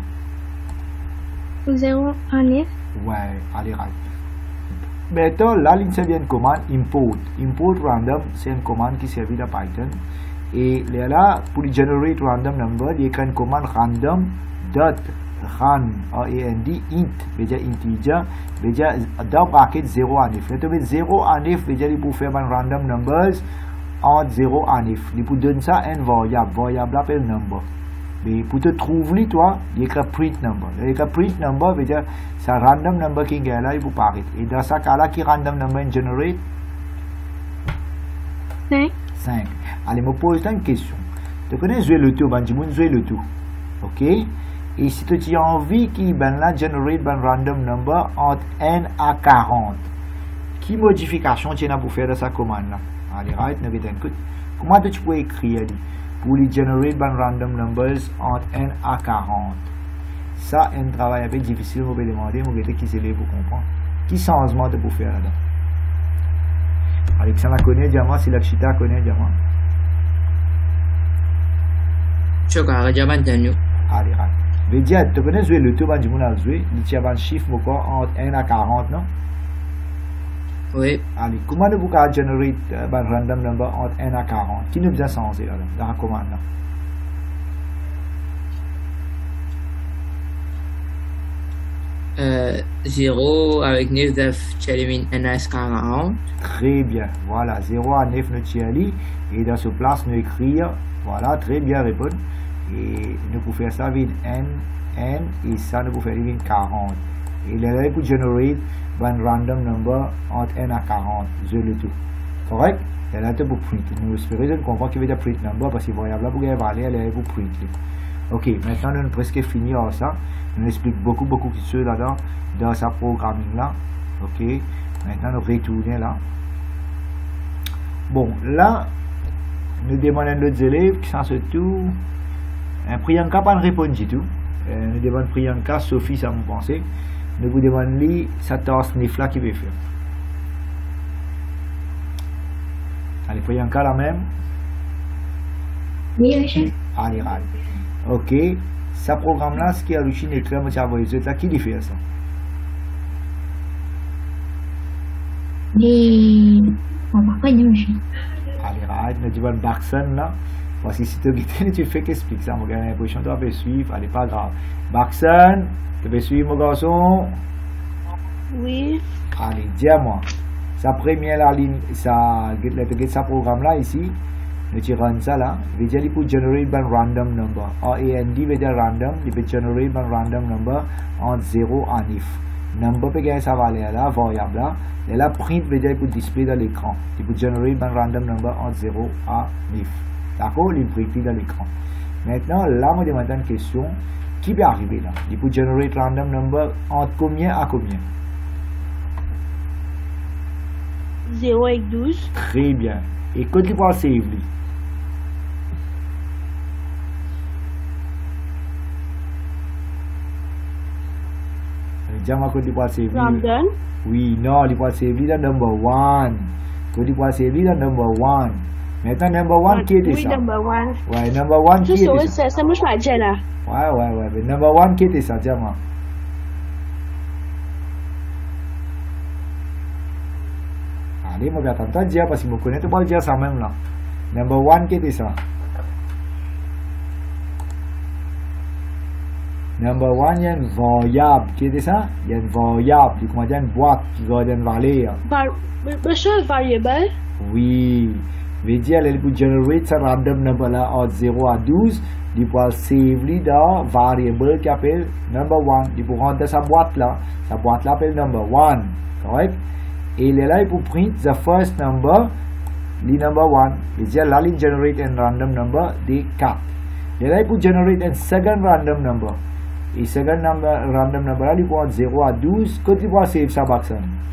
zéro en neuf. Ouais, allez, right. Maintenant, là, il servait une commande import. Import random, c'est une commande qui servait dans Python. Et là, pour generate random number, il y a une commande random dot run, R A N D, int, veut dire integer, veut dire dans bracket zéro à neuf. Là, tu mets zéro à neuf, veut dire il peut faire un random numbers entre zéro à neuf. Il peut donner ça à une variable. Variable appelle number. Mais pour te trouver, toi, il y a un print number. Il y a un print number, veut dire c'est un random number qui est là, il peut paraître. Et dans ce cas-là, qui random number generate? cinq. cinq. Allez, me pose une question. Tu connais jouer le tout, ben, dis-moi jouer le tout. Ok? Et si tu as envie qu'il ben là generate ben random number entre n à quarante, qui modification tu as pour faire de sa commande là? Allez, right, nous écoute. Comment tu peux écrire pour les generate ben random numbers entre n à quarante? Ça, un travail un peu difficile, vous pouvez demander, vous pouvez qui c'est pour comprendre. Qui changement de pour faire là-dedans? Alexandre connaît diamant, si la chita connaît diamant. Je crois que maintenant. Allez, right. Veut dire, tu connais jouer le tour, du monde à jouer, il y a un chiffre entre n à quarante, non? Oui. Allez, comment nous pouvons générer un random number entre n à quarante? Qui nous besoin changer là, dans la commande là? Euh, zéro avec neuf, tu élimines n à quarante. Très bien, voilà, zéro à neuf nous tient et dans ce place nous écrire, voilà, très bien répondre. Et nous pouvons faire ça avec n, n, et ça nous pouvons faire avec quarante. Et là, pour générer un random number entre n à quarante, je le tout. Correct? Et là, pour print. Nous espérons qu'on comprend qu'il veut dire print number parce que variable là pour gagner valeur, elle est pour print. Ok, maintenant nous avons presque fini avec ça. Nous explique beaucoup, beaucoup de choses là-dedans, dans sa programming là. Ok, maintenant nous retournons là. Bon, là, nous demandons à nos élèves qui sont surtout. Priyanka pas répondre du tout. Euh, nous demandons Priyanka, Sophie, ça me pensez. Nous vous demandons lui, sa tasse nif là qui veut faire. Allez, Priyanka la même. Oui, chef. Allez, allez. Ok. Ce programme là, ce qui a réussi à écrire, monsieur Avoyez, là, qui lui fait ça? Et. On va pas dire, chef. Allez, allez. Nous demandons Baxen là. Parce que si tu as tu fais qu'explique ça, j'ai l'impression que tu vas suivre, allez, pas grave. Baxen, tu vas suivre mon garçon? Oui. Allez, dis-moi. Sa première la ligne, ça, sa programme là ici, tu run ça là, veut dire qu'il peut generate un random number. A and D veut dire random, il peut generate un random number entre zéro à neuf. Number peut gagner sa valeur là, variable là. Et là, print veut dire qu'il peut display dans l'écran. Il peut generate un random number entre zéro à neuf. D'accord? Il peut écrire dans l'écran. Maintenant, là, je me demande une question. Qui peut arriver là? Il peut generate random number entre combien à combien? zéro avec douze. Très bien. Et quand il va save lui? Dis-moi quand il va save lui. Random. Oui, non, il va save lui dans number one. Quand il va save lui dans number one. Maintenant, number one qui était Oui, ça? number one. Ouais, number one qui Je était sais, ça? ça, ça marche pas déjà là. Ouais, ouais, ouais. Mais number one qui était ça, dis-moi. Allez, je vais attendre dire parce que je connais pas dire ça même là. Number one qui était ça? Number one, il y a une variable. Qui était ça? Il y a une variable. Il y a une boîte qui va donner une valeur. Var Monsieur variable. Oui. Veut dire, elle peut générer ce random number là entre zéro à douze. Il peut save lui dans variable qui appelle number one. Il peut rentrer sa boîte là. Sa boîte là appelle number one. Correct? Et il est là, il peut print the first number, le number one. Veut dire, là, il generate un random number de quatre. Il est là, il peut generate un second random number. Et second number, random number là, il peut entre zéro à douze. Quand il va save sa box.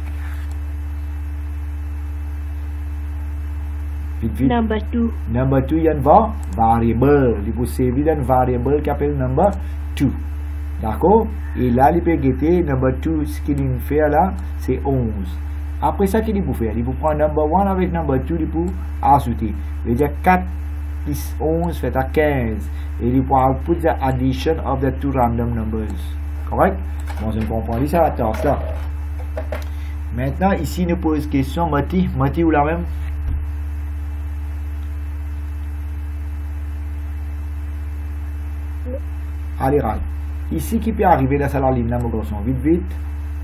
Vite, vite. Number two. Number two, il y a une variable. Il peut save une variable qui appelle number two. D'accord? Et là, il peut guetter number two, ce qu'il fait là, c'est onze. Après ça, qu'il peut faire? Il peut prendre number one avec number two, il peut ajouter. Il veut dire quatre plus onze fait à quinze. Et il peut put the addition of the two random numbers. Correct? Bon, je comprends ça la tâche là. Maintenant, ici, nous pose question, Mati. Mati ou la même? Allez, right. Ici, qui peut arriver dans la ligne là, mon garçon? Vite, vite.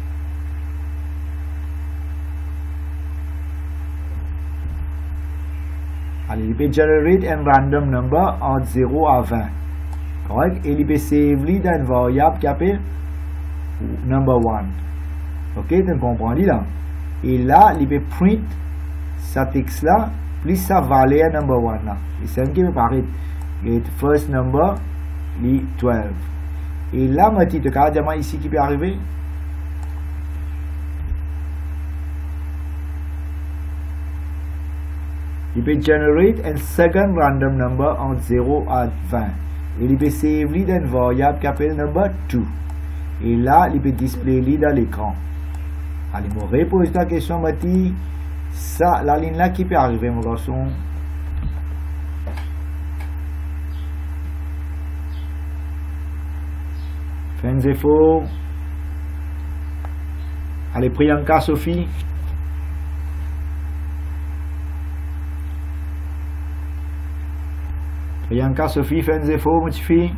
Allez, il peut generate un random number entre zéro à vingt. Correct? Et il peut save lui dans une variable qui appelle number one. Ok, tu comprends là? Et là, il peut print sa texte là, plus sa valeur number one là. Et c'est ce qui me paraît. Get first number les douze. Et là, moi, tu te diamant ici qui peut arriver. Il peut generate un second random number entre zéro à vingt. Et il peut save li dans une variable qui appelle number deux. Et là, il peut display li dans l'écran. Allez, moi, repose ta question, Mati. Ça, la ligne là qui peut arriver, mon garçon. Fais un effort. Allez, Priyanka, Sophie. Priyanka, Sophie, fais un effort, mon petit fille.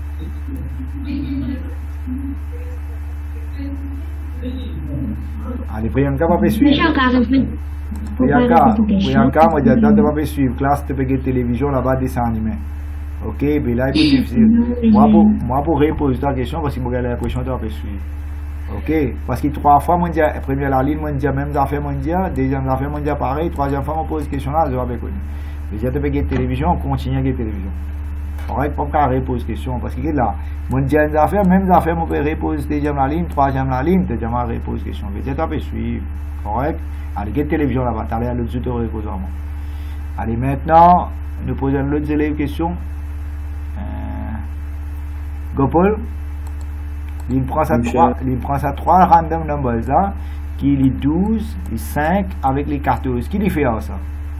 Allez, Priyanka va pas suivre. Priyanka, Priyanka, moi, j'ai dit de pas suivre. Classe, tu peux gagner télévision là-bas, dessin animé. Ok, mais là, il est difficile. Moi, pour, moi, pour reposer ta question, parce que moi, j'ai l'impression de pas suivre. Ok, parce que trois fois, moi, j'ai première la ligne, moi, j'ai même affaire, moi, j'ai deuxième affaire, moi, j'ai pareil, troisième fois, moi, pose question là, je vais pas connaître. Mais si tu peux gagner télévision, on continue à gagner télévision. Correct, pas qu'à reposer question, parce que là, moi, j'ai une affaire, même affaire, moi, je peux reposer deuxième la ligne, troisième la ligne, tu as reposer question. Mais si tu peux suivre, correct. Allez, gagner télévision là-bas, tu allez à l'autre suite, reposer moi. Allez, maintenant, nous posons l'autre élève question. Gopol, il prend ça trois, il prend ça trois random numbers là, qui est douze, les cinq avec les quatorze. Qui lui fait ça?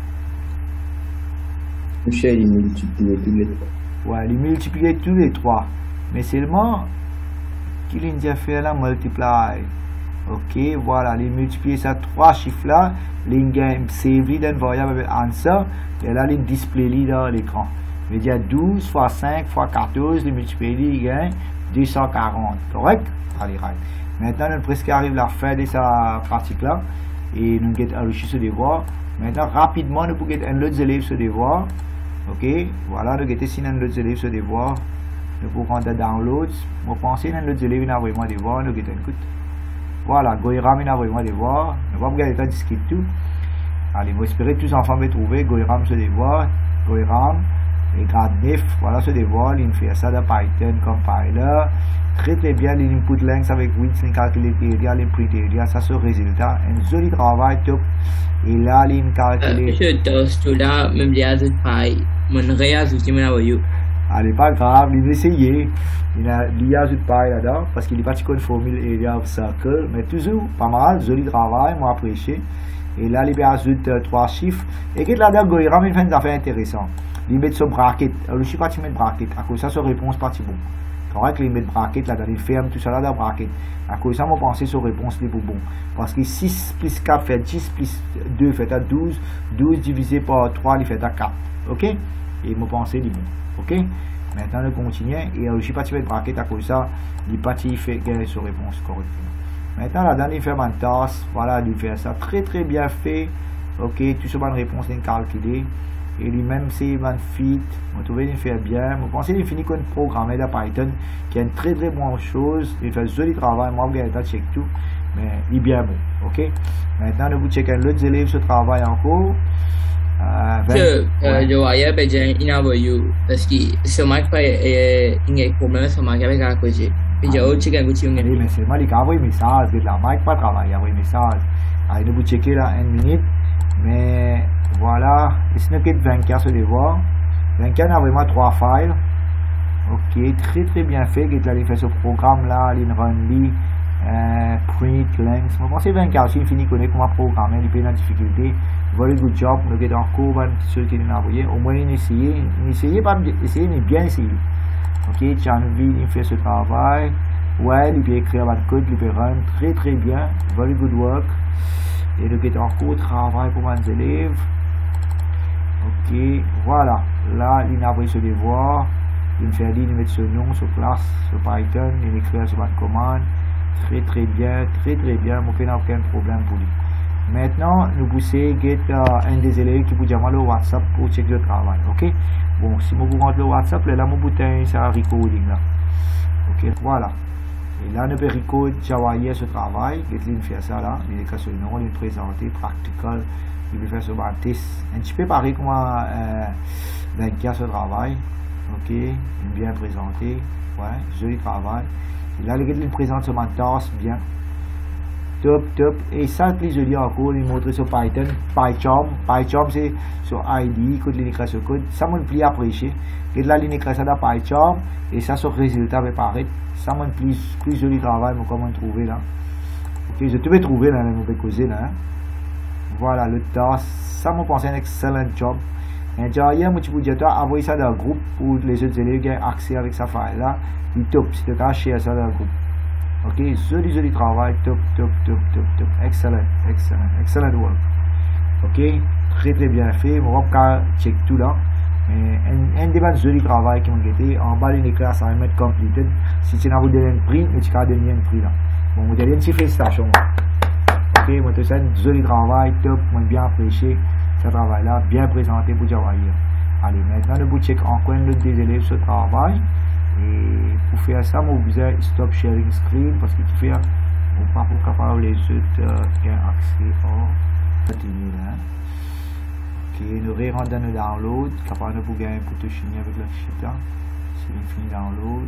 Michel, il multiplie tous les trois. Ouais, il multiplie tous les trois. Mais seulement, qu'il a fait là, multiply. Ok, voilà, il multiplie ça trois chiffres là, il gagne save dans une variable avec answer, et là, il display dans l'écran. Il veut dire douze fois cinq fois quatorze, le multiplié, il gagne deux cent quarante. Correct? Allez, right. Maintenant, nous presque arrive à la fin de sa pratique là. Et nous avons enrichi ce devoir. Maintenant, rapidement, nous pouvons un autre élève ce devoir. Ok? Voilà, nous avons signé un autre élève ce devoir. Nous pouvons prendre download. Nous pensons que un autre élève a vraiment devoir. Nous avons écoute. Voilà, Goiram a vraiment devoir. Nous allons regarder le disque tout. Allez, vous espérez que tous les enfants vont trouver Goiram ce devoir. Goiram. Et grade neuf, voilà ce devoir, il fait ça dans Python compiler. Très très bien, l'input length avec huit, il calcule l'area, l'input area, ça c'est le résultat. Un joli travail, top. Et là, il calcule. Je dois tout là, même les ajoute pareil. Mon réajoute, il m'a envoyé. Allez, pas grave, il va essayer. Il a l'I A ajoute pareil là-dedans, parce qu'il n'est pas une formule area of circle, mais toujours pas mal, joli travail, moi apprécié. Et là, il ajoute euh, trois chiffres. Et qu'il là-dedans, Goiram, il fait une affaire intéressante. Il met son bracket. Alors, je ne suis pas mettre bracket. À cause de ça, sa réponse pas si bon. Correct, il met bracket là, il ferme tout ça là dans bracket. À cause de ça, moi, penser sur réponse les bon. Parce que six plus quatre fait dix plus deux fait à douze. douze divisé par trois, il fait à quatre. Ok? Et moi, penser les bon. Ok? Maintenant, on continue. Et alors, je ne suis pas mettre bracket à cause de ça. Il pas fait gagner sur réponse correctement. Maintenant, là-dedans, il fait une tasse. Voilà, il fait ça très très bien fait. Ok, tout ce bonne réponse est calculé. Et lui-même, c'est magnifique. Vous trouvez qu'il fait bien. Vous pensez qu'il finit comme programmer de Python, qui est une très très bonne chose. Il fait un joli travail. Moi, je vais check tout. Mais il est bien bon. Ok? Maintenant, nous vous checkons l'autre élève ce travail encore. Euh, je voyais, ben, il a envoyé. Parce que ce mec, il y a un problème sur Mac avec un côté. Et j'ai autre check un côté. Oui, mais c'est moi qui a envoyé un message. La Mac pas travail. Il a envoyé un message. Allez, nous vous checker là une minute. Mais voilà, ici nous avons vingt-quatre ce devoir. vingt-quatre a vraiment trois files. Ok, très très bien fait. Il a fait ce programme là, il run li, euh, print, length. Je pense que vingt-quatre, si il finit connaître comment programmer, il peut dans difficulté. Very good job. Nous avons encore un petit chose qu'il a envoyé. Au moins, il a essayé. Il a essayé, pas essayé, mais bien essayé. Ok, Chanvi, il fait ce travail. Ouais, il peut écrire un code, il peut run très très bien. Very good work. Et le guide en cours travail pour mes élèves. Ok, voilà. Là, il a pris ce devoir. Il me fait dire, il met ce nom, ce classe, ce Python, il écrit sur ma commande. Très très bien, très très bien. Il n'y a aucun problème pour lui. Maintenant, nous poussons get uh, un des élèves qui peut dire le WhatsApp pour checker le travail. Ok, bon, si vous rentrez le WhatsApp, là, mon bouton, c'est un recording là. Ok, voilà. Et là, nous pouvons recorder Javaïe ce travail. Il fait ça là. Il est sur le nom, il est présenté, practical. Il peut faire ce test. Un petit peu pareil comme euh, vingt-quatre ce travail. Ok, bien présenté. Ouais, joli travail. Et là, le gars, il présente sur ma tasse bien. Top, top. Et ça, le plus joli encore, il montre sur Python, PyCharm. PyCharm, c'est sur I D E, code l'écran sur code. Ça, mon plus apprécié. Et là, l'écran ça dans PyCharm. Et ça, sur résultat, va paraître. Ça, mon plus, plus joli travail, mais comment trouver là. Ok, je te vais trouver là, on peut causer là. Hein. Voilà, le task. Ça, mon pense un excellent job. Et derrière, moi, tu peux dire, envoyer ça dans le groupe pour les autres élèves qui ont accès avec sa file là. Il top, si tu as share ça dans le groupe. Ok, joli, joli travail, top, top, top, top, top, excellent, excellent, excellent work. Ok, très, très bien fait. On va pas check tout là. Mais un, un des bons joli travail qui m'a été en bas d'une classe à mettre completed. Si tu n'as pas donné un prix, mais tu as donné un prix là. Bon, vous avez une petite félicitation. Ok, moi, tout ça, un joli travail, top, moi, bien apprécié. Ce travail là, bien présenté pour Java. Allez, maintenant, nous allons check encore un autre des élèves ce travail. Et pour faire ça, vous besoin stop sharing screen parce que tu fais, on pas pour capable les autres euh, qui ont accès au continue là. Ok, nous rentrons dans le download, capable pour gagner pour te finir avec la chita. Si on finit download,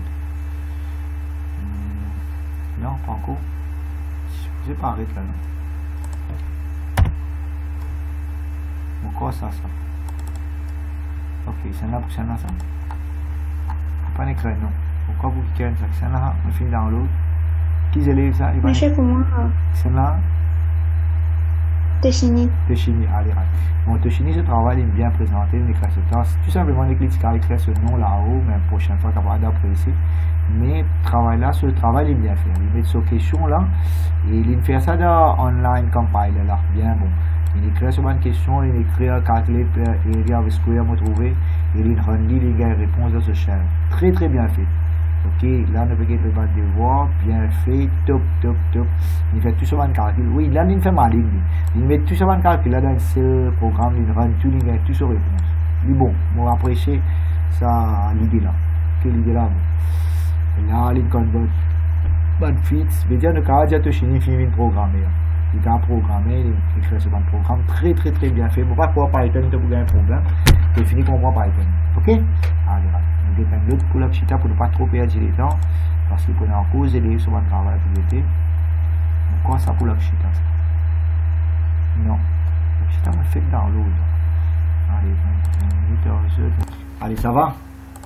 hmm, non, pas encore. Je vais pas arrêter là. Non? Bon, quoi ça, ça? Ok, c'est là pour ça, là, ça. Pas d'écran, non. Pourquoi vous cliquez ça? C'est là, on finit dans l'autre. Qui élève ça? Mais je sais comment. C'est là. Toshini. Toshini, allez, allez. Bon, Toshini, ce travail est bien présenté, il écrit ce tasse. Tout simplement, les clics qui écrit ce nom là-haut, mais la prochaine fois, capable d'apprécier. Mais le travail là, ce travail est bien fait. Il met sur question là, et il fait ça dans online compiler là, bien bon. Il écrit sur une question, il écrit calculer area of square, me trouver, et il rendu les gars réponse dans ce champ. Très très bien fait. Ok, là on peut get le bas de devoir, bien fait, top, top, top. Il fait tout sur un calcul. Oui, là il fait mal, il met tout sur un calcul là dans ce programme, il rend tout, il met tout sur réponse. Mais bon, moi apprécier ça l'idée là. Que l'idée là, bon. Là, il convert. Bonne fit, veut dire le cas de Toshini finit programmer. Il a programmé, il crée ce programme très très très bien fait. Bon, pas pour Python, il a un problème. Il finit qu'on prend Python. Ok? Allez, on dépend de l'autre pour la chita pour ne pas trop perdre les temps. Parce qu'il connaît en cause et les sur un travail pour l'été. Pourquoi ça pour la chita? Non. La chita m'a fait dans l'autre. Allez, vingt minutes, allez, ça va?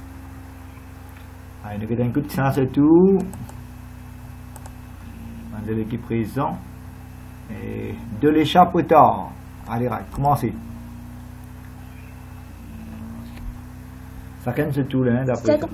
Allez, nous avons un coup de sens et tout. On a l'équipe présent. Et de l'échappatoire. Allez, right, commencez. Ça canne ce tout là, d'après. Set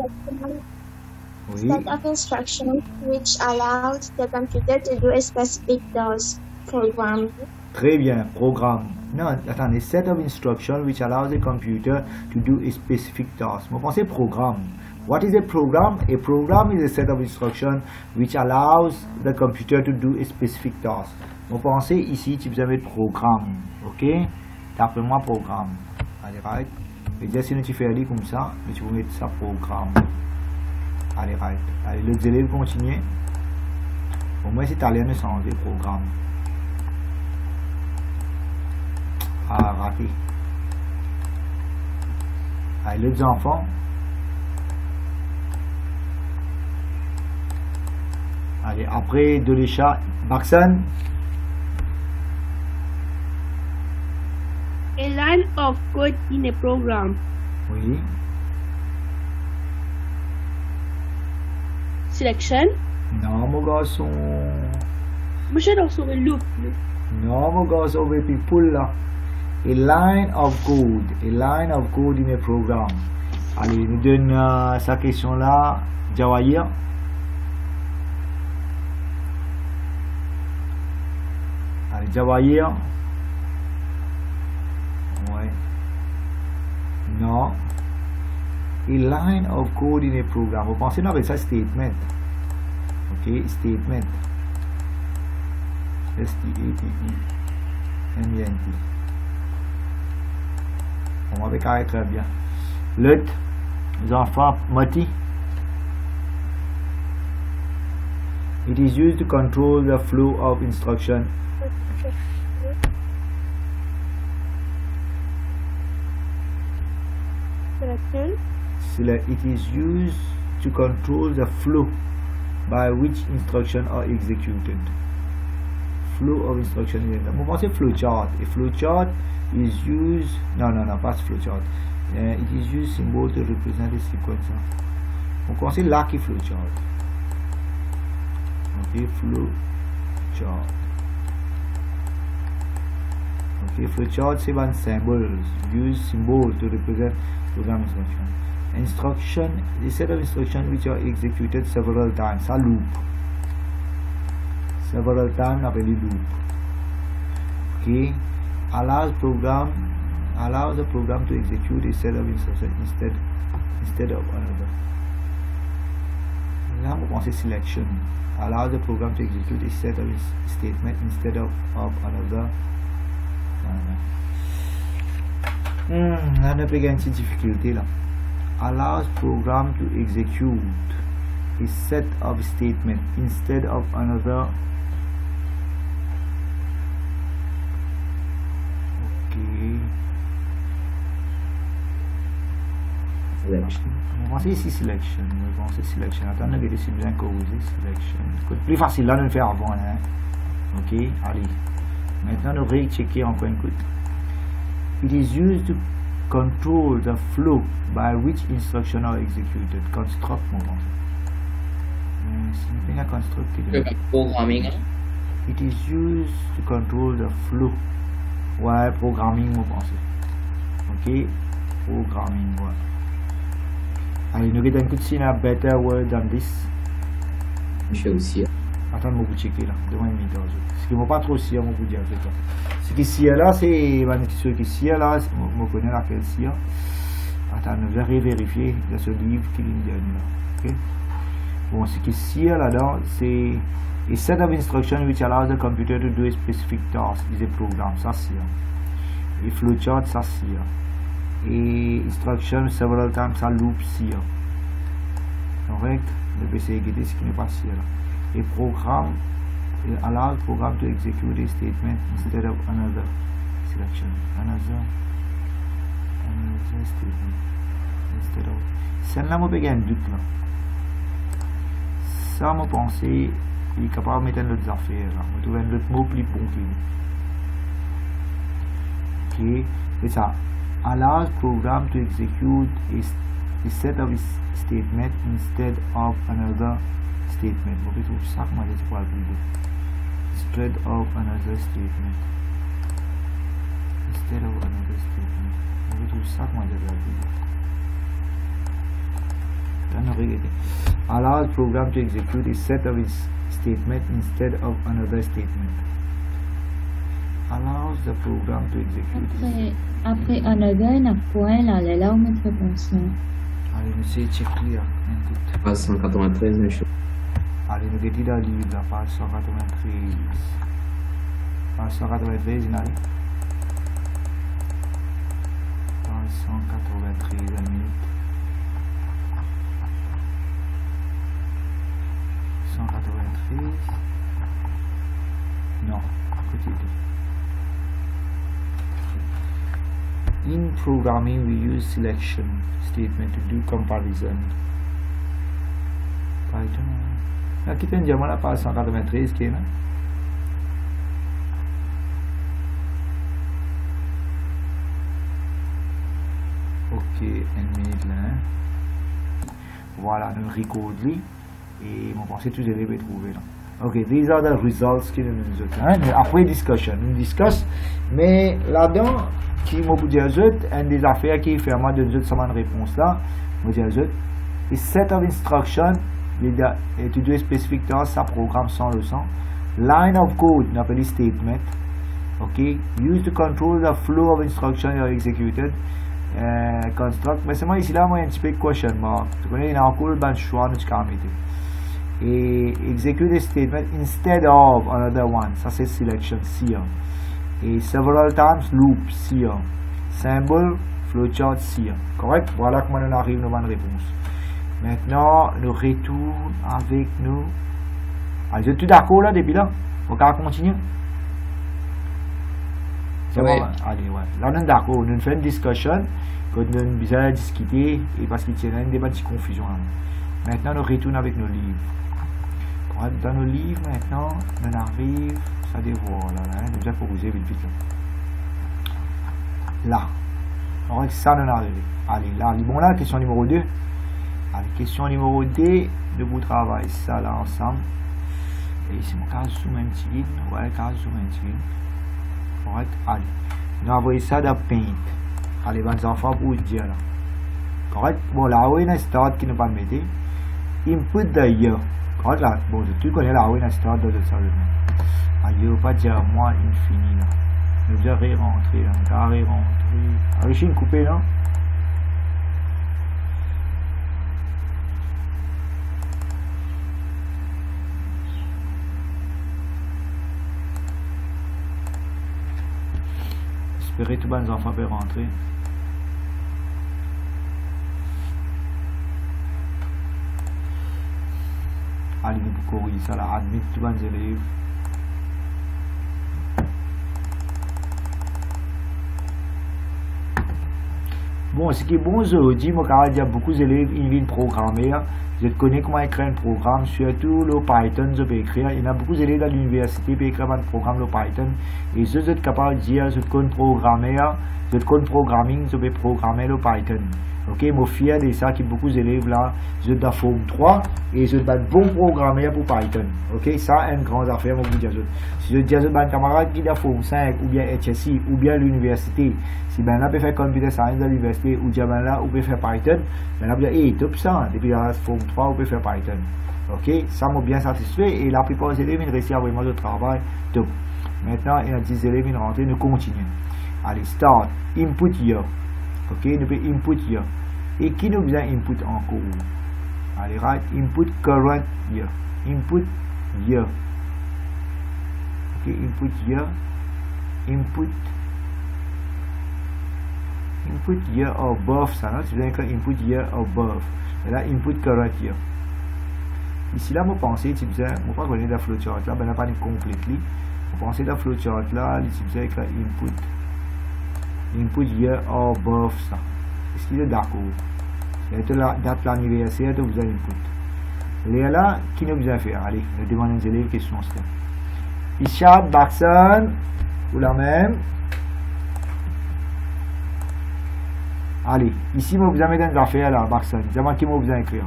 Oui. of instructions which allows the computer to do a specific task program. Très bien, programme. Non, attendez, set of instructions which allows the computer to do a specific task. Vous pensez programme. What is a program? A program is a set of instructions which allows the computer to do a specific task. Vous pensez ici, tu peux mettre programme. Ok? D'après moi, programme. Allez, right. Et déjà, si tu fais aller comme ça, tu peux mettre ça programme. Allez, right. Allez, les élèves continuent. Au moins, c'est italien de changer programme. Ah, raté. Allez, les enfants. Allez, après de l'échat, Baxan. A line of code in a program. Oui. Selection. Non, mon garçon. Moi, je dans sur le loop. Non, mon garçon, on va pull là. A line of code. A line of code in a program. Allez, nous donne euh, sa question là. Jawahir. Allez, Jawahir. Ouais. Non. A line of code in a program. Vous pensez non avec ça statement. Ok, statement. S T A T E M I N T. On va avec très bien. L'autre, les enfants, Mati. It is used to control the flow of instruction. Selection. select, it is used to control the flow by which instructions are executed. Flow of instruction. Vous pensez flowchart. A flowchart is used. No, no, no, pas flowchart. Uh, it is used symbol to represent a sequence. On pensez là qui flowchart. Ok, flowchart. Ok, flowchart c'est un symbol. Use symbol to represent program instruction. Instruction, a set of instructions which are executed several times. Ça loop. Several times on appelle loop. Okay. Allows program allows the program to execute a set of instructions instead instead of another. Là on pense selection. Allows the program to execute a set of statement instead of, of another. Hmm, là on a une petite difficulté là. Allows program to execute a set of statement instead of another. Selection. On va penser ici selection. On va penser selection. Attends, on a regardé si bien corriger selection. C'est plus facile là de le faire avant. Hein. Ok, allez. Maintenant, on va checker encore une coup. It is used to control the flow by which instructions are executed. Construct, on pense. C'est bien construct. Programming. It is used to control the flow. Ouais, programming, on pense. Ok, programming, ouais. Allez, nous regardons un coup de signe à better word than this. Je fais aussi. Attends, je vais checker là. Devant une minute. Ce qui ne m'a pas trop si, on va dire. Ce qui est là, c'est la notice qui est là. Je connais laquelle c'est. Attends, je vais vérifier dans ce livre qui est dernier là. Ok. Bon, ce qui est là-dedans, c'est a set of instructions which allows the computer to do a specific task. C'est un programme, ça c'est. Et flowchart, ça c'est. Et instruction several times ça loop si correct. Le P C est ce qui n'est pas si là. Et programme allow program to execute a statement instead of another selection, another another statement instead of. Celle-là moi j'ai un doute là. Ça me pensé il est capable de mettre d'autres affaires là. On trouve un autre mot plus bon qui. Ok, c'est ça. Allows program to execute a, a set of statement instead of another statement. Vous pouvez trouver ça comment c'est pas le instead of another statement. Instead of another statement. Vous pouvez trouver ça comment c'est le allows program to execute a set of statement instead of another statement. Allows the program to execute. Après, après another, il y a un point là, là où mettre réponse. Allez, nous essayons de checker là. Page cent quatre-vingt-treize, mais je... Allez, nous mettons dans le livre, la page cent quatre-vingt-treize. Page cent quatre-vingt-treize, il y a page cent quatre-vingt-treize, la minute. cent quatre-vingt-treize. Non, côté deux. In programming, we use selection statement to do comparison. Python. Là, qui est un la page cent quatre-vingt-treize qui est là. Ok, une minute là. Voilà, nous record et mon pensée tous les devez trouver là. Ok, these are the results qui nous ont. Après discussion, nous discuss, mais là-dedans. Qui m'a dit à eux, une des affaires qui fait moi de eux sama une réponse là, m'a dit à eux, a set of instructions, et to do a specific task, ça programme sans leçon. Line of code, on appelle statement. Ok, use to control the flow of instructions that are executed. Uh, construct, mais c'est moi ici là, moi un petit peu de question mark. Tu connais, il y a encore le choix de ce qu'on mettre. Et execute a statement instead of another one, ça c'est selection C. Et several times loop C. Symbol flowchart C. Correct? Voilà comment on arrive à une réponse. Maintenant, nous retournons avec nous. Allez, vous êtes tous d'accord là depuis là? On va continuer? Ouais. Allez, ouais. Là, on est d'accord, on fait une discussion, quand on a besoin de discuter, et parce qu'il y a une débat de confusion. Là. Maintenant, on retourne avec nos livres. Dans nos livres, maintenant, on arrive, ça dévoile, là, là, déjà pour vous éviter vite, là. Là. Alors, ça, on arrive. Allez, là, bon, là, question numéro deux. Allez, question numéro deux, de vous travailler ça, là, ensemble. Et ici, mon cas, sous un petit vide, ouais, cas sous un petit vide. Correct? Allez, nous envoyons ça dans Paint. Allez, les enfants, pour vous dire, là. Correct? Bon, là, où il y a un start qui ne pas mettre. Input de year. Correct, là. Bon, tu connais là, où il y a un start de ça. Ah, il ne veut pas dire moi infini, là. Nous devons ré-rentrer, là. On va ré-rentrer. Ah, ici, une coupée, là. Espérez tous les enfants peuvent rentrer. Allez, nous corriger ça là, admettre tous les élèves. Bon, ce qui est bon aujourd'hui, moi, quand il y a beaucoup d'élèves qui viennent programmer, je connais comment écrire un programme, surtout le Python, je peux écrire. Il y a beaucoup d'élèves à l'université qui peuvent écrire un programme le Python. Et je suis capable de dire, je connais programmer, je connais programming, je peux programmer le Python. Ok, je suis fier de ça, qu'il y a beaucoup d'élèves là, je suis dans Forme trois et je suis un bon programmeur pour Python. Ok, ça, une grande affaire, je vous dis. Si je dis à un camarade qui est dans Forme cinq ou bien H S I ou bien l'université, si ben là, peut faire computer science à l'université ou bien ben là, on peut faire Python, ben là, on peut dire, hey, top ça, depuis la Forme trois, on peut faire Python. Ok, ça m'a bien satisfait et la plupart des élèves, ils réussissent à vraiment le travail. Top. Maintenant, il y a dix élèves, ils rentrent, nous continuons. Allez, start, input here. Ok, nous pouvons input here. Et qui nous besoin input encore? Allez, right, input current year. Input year. Ok, input year. Input. Input year above, ça, non? C'est bien que input year above. Et là, input current year. Ici, là, vous pensez, tu besoin, vous pas connaître la flowchart là, ben, on n'a pas une complète. Vous pensez la flowchart là, tu besoin avec la input. Input year above, ça. Est-ce qu'il est d'accord? C'est la date de l'anniversaire que vous avez input. Les là, qui nous besoin faire? Allez, nous demandons aux élèves question. Ishad, Baxan, ou la même. Allez, ici, vous avez des affaires là, Baxan. C'est moi qui vous besoin écrire.